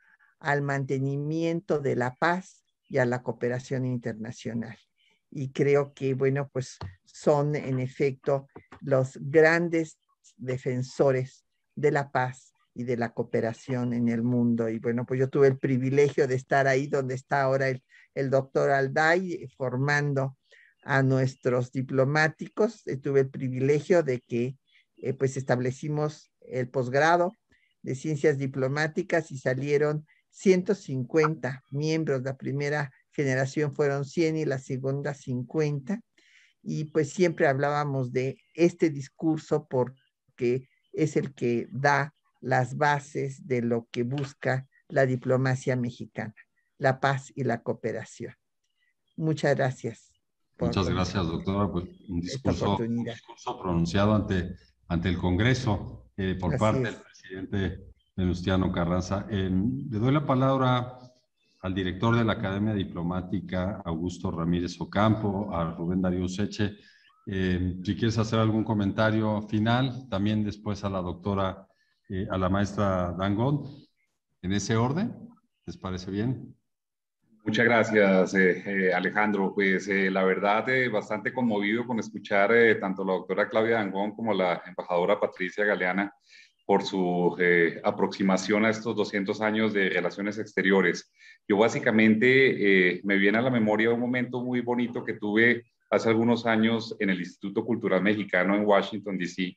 al mantenimiento de la paz y a la cooperación internacional. Y creo que, bueno, pues son en efecto los grandes defensores de la paz y de la cooperación en el mundo. Y bueno, pues yo tuve el privilegio de estar ahí donde está ahora el, el doctor Alday formando a nuestros diplomáticos. Eh, tuve el privilegio de que eh, pues establecimos el posgrado de ciencias diplomáticas y salieron ciento cincuenta miembros. La primera generación fueron cien y la segunda cincuenta. Y pues siempre hablábamos de este discurso porque es el que da las bases de lo que busca la diplomacia mexicana, la paz y la cooperación. Muchas gracias. Muchas gracias, doctora. Pues un discurso, un discurso pronunciado ante, ante el Congreso eh, por Así parte es. del presidente Venustiano Carranza. Eh, le doy la palabra al director de la Academia Diplomática, Augusto Ramírez Ocampo, a Rubén Darío Useche. Eh, si quieres hacer algún comentario final, también después a la doctora, eh, a la maestra Dangond, en ese orden, ¿les parece bien? Muchas gracias, eh, eh, Alejandro. Pues eh, la verdad, eh, bastante conmovido con escuchar eh, tanto la doctora Claudia Dangond como la embajadora Patricia Galeana por su eh, aproximación a estos doscientos años de relaciones exteriores. Yo básicamente eh, me viene a la memoria un momento muy bonito que tuve hace algunos años en el Instituto Cultural Mexicano en Washington, D C,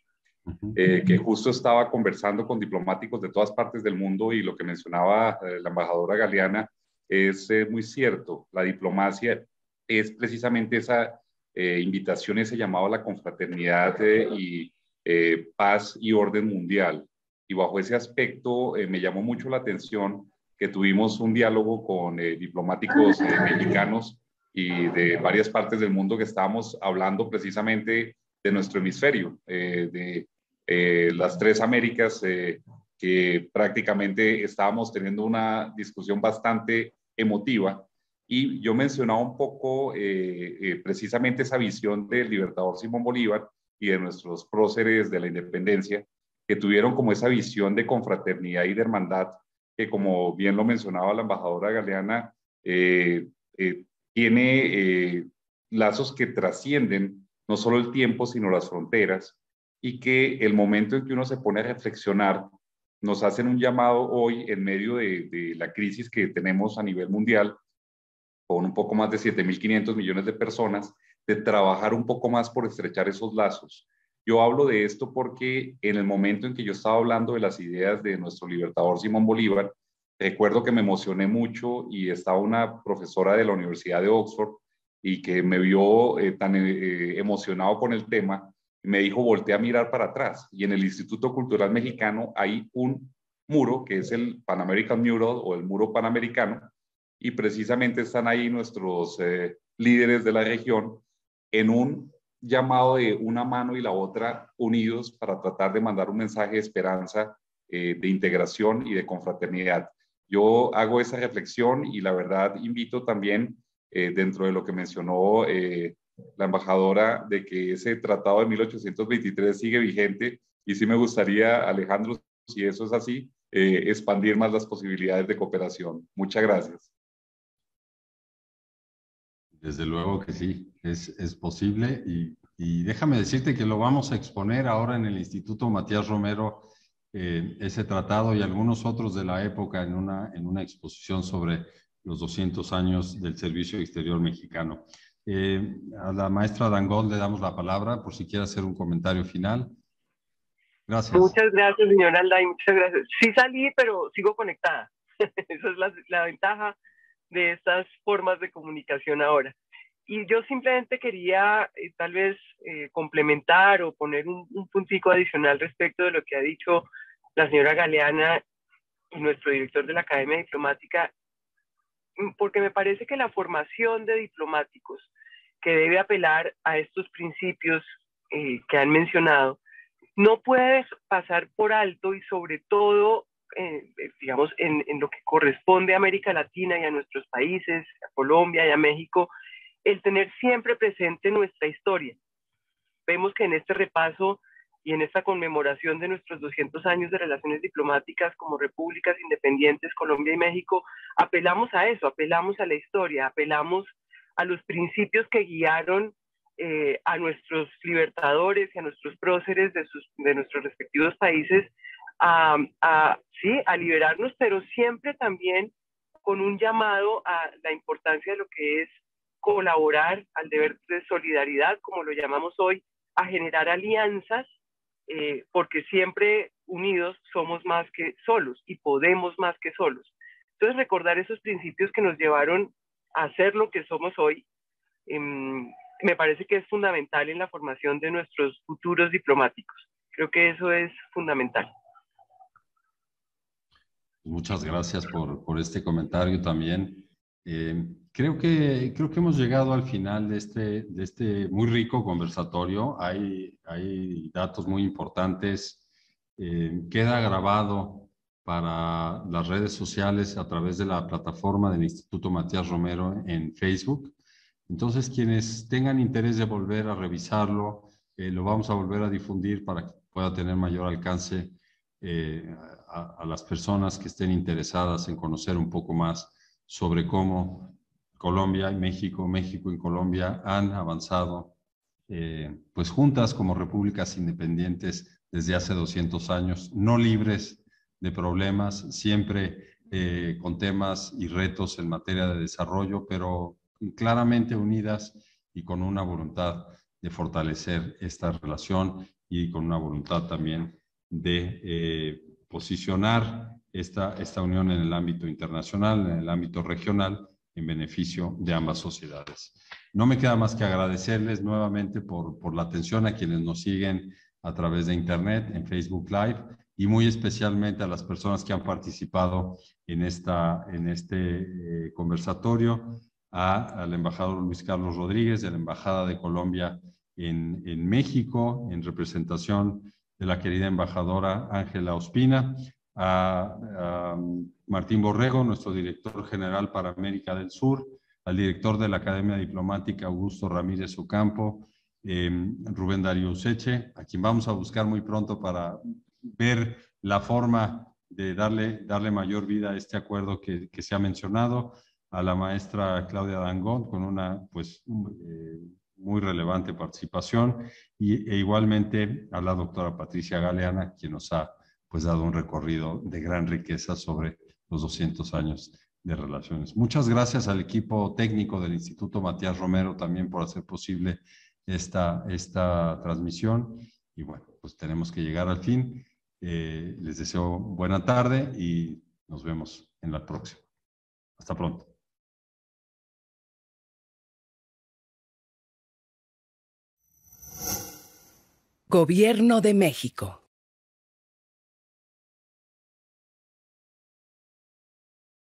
eh, que justo estaba conversando con diplomáticos de todas partes del mundo y lo que mencionaba eh, la embajadora Galeana es eh, muy cierto. La diplomacia es precisamente esa eh, invitación, ese llamado a la confraternidad eh, y eh, paz y orden mundial. Y bajo ese aspecto eh, me llamó mucho la atención que tuvimos un diálogo con eh, diplomáticos eh, mexicanos y de varias partes del mundo que estábamos hablando precisamente de nuestro hemisferio, eh, de eh, las tres Américas, eh, que prácticamente estábamos teniendo una discusión bastante emotiva, y yo mencionaba un poco eh, eh, precisamente esa visión del libertador Simón Bolívar y de nuestros próceres de la independencia, que tuvieron como esa visión de confraternidad y de hermandad, que como bien lo mencionaba la embajadora Galeana, eh, eh, tiene eh, lazos que trascienden no solo el tiempo, sino las fronteras, y que el momento en que uno se pone a reflexionar nos hacen un llamado hoy en medio de, de la crisis que tenemos a nivel mundial, con un poco más de siete mil quinientos millones de personas, de trabajar un poco más por estrechar esos lazos. Yo hablo de esto porque en el momento en que yo estaba hablando de las ideas de nuestro libertador Simón Bolívar, recuerdo que me emocioné mucho y estaba una profesora de la Universidad de Oxford y que me vio eh, tan eh, emocionado con el tema y me dijo, voltea a mirar para atrás. Y en el Instituto Cultural Mexicano hay un muro que es el Pan American Mural o el muro panamericano, y precisamente están ahí nuestros eh, líderes de la región en un llamado de una mano y la otra unidos para tratar de mandar un mensaje de esperanza, eh, de integración y de confraternidad. Yo hago esa reflexión y la verdad invito también, eh, dentro de lo que mencionó eh, la embajadora, de que ese tratado de mil ochocientos veintitrés sigue vigente, y sí me gustaría, Alejandro, si eso es así, eh, expandir más las posibilidades de cooperación. Muchas gracias. Desde luego que sí, es, es posible, y, y déjame decirte que lo vamos a exponer ahora en el Instituto Matías Romero, eh, ese tratado y algunos otros de la época en una, en una exposición sobre los doscientos años del Servicio Exterior Mexicano. Eh, a la maestra Dangond le damos la palabra por si quiere hacer un comentario final. Gracias. Muchas gracias, señora Alday, muchas gracias. Sí salí, pero sigo conectada. Esa es la, la ventaja de estas formas de comunicación ahora. Y yo simplemente quería eh, tal vez eh, complementar o poner un, un puntico adicional respecto de lo que ha dicho la señora Galeana y nuestro director de la Academia Diplomática, porque me parece que la formación de diplomáticos que debe apelar a estos principios eh, que han mencionado no puede pasar por alto, y sobre todo Eh, digamos, en, en lo que corresponde a América Latina y a nuestros países, a Colombia y a México, el tener siempre presente nuestra historia. Vemos que en este repaso y en esta conmemoración de nuestros doscientos años de relaciones diplomáticas como repúblicas independientes, Colombia y México, apelamos a eso, apelamos a la historia, apelamos a los principios que guiaron eh, a nuestros libertadores y a nuestros próceres de, sus, de nuestros respectivos países, A, a, sí, a liberarnos, pero siempre también con un llamado a la importancia de lo que es colaborar, al deber de solidaridad, como lo llamamos hoy, a generar alianzas, eh, porque siempre unidos somos más que solos y podemos más que solos. Entonces, recordar esos principios que nos llevaron a ser lo que somos hoy, eh, me parece que es fundamental en la formación de nuestros futuros diplomáticos. Creo que eso es fundamental. Muchas gracias por, por este comentario también. Eh, creo, que, creo que hemos llegado al final de este, de este muy rico conversatorio. Hay, hay datos muy importantes. Eh, queda grabado para las redes sociales a través de la plataforma del Instituto Matías Romero en Facebook. Entonces, quienes tengan interés de volver a revisarlo, eh, lo vamos a volver a difundir para que pueda tener mayor alcance eh, A, a las personas que estén interesadas en conocer un poco más sobre cómo Colombia y México, México y Colombia han avanzado eh, pues juntas como repúblicas independientes desde hace doscientos años, no libres de problemas, siempre eh, con temas y retos en materia de desarrollo, pero claramente unidas y con una voluntad de fortalecer esta relación y con una voluntad también de eh, posicionar esta, esta unión en el ámbito internacional, en el ámbito regional, en beneficio de ambas sociedades. No me queda más que agradecerles nuevamente por, por la atención a quienes nos siguen a través de Internet, en Facebook Live, y muy especialmente a las personas que han participado en, esta, en este eh, conversatorio, a, al embajador Luis Carlos Rodríguez de la Embajada de Colombia en, en México, en representación de la querida embajadora Ángela Ospina, a, a Martín Borrego, nuestro director general para América del Sur, al director de la Academia Diplomática Augusto Ramírez Ocampo, eh, Rubén Darío Useche, a quien vamos a buscar muy pronto para ver la forma de darle, darle mayor vida a este acuerdo que, que se ha mencionado, a la maestra Claudia Dangond con una pues eh, muy relevante participación, y, e igualmente a la doctora Patricia Galeana, quien nos ha pues dado un recorrido de gran riqueza sobre los doscientos años de relaciones. Muchas gracias al equipo técnico del Instituto Matías Romero también por hacer posible esta, esta transmisión, y bueno, pues tenemos que llegar al fin. Eh, les deseo buena tarde y nos vemos en la próxima. Hasta pronto. Gobierno de México.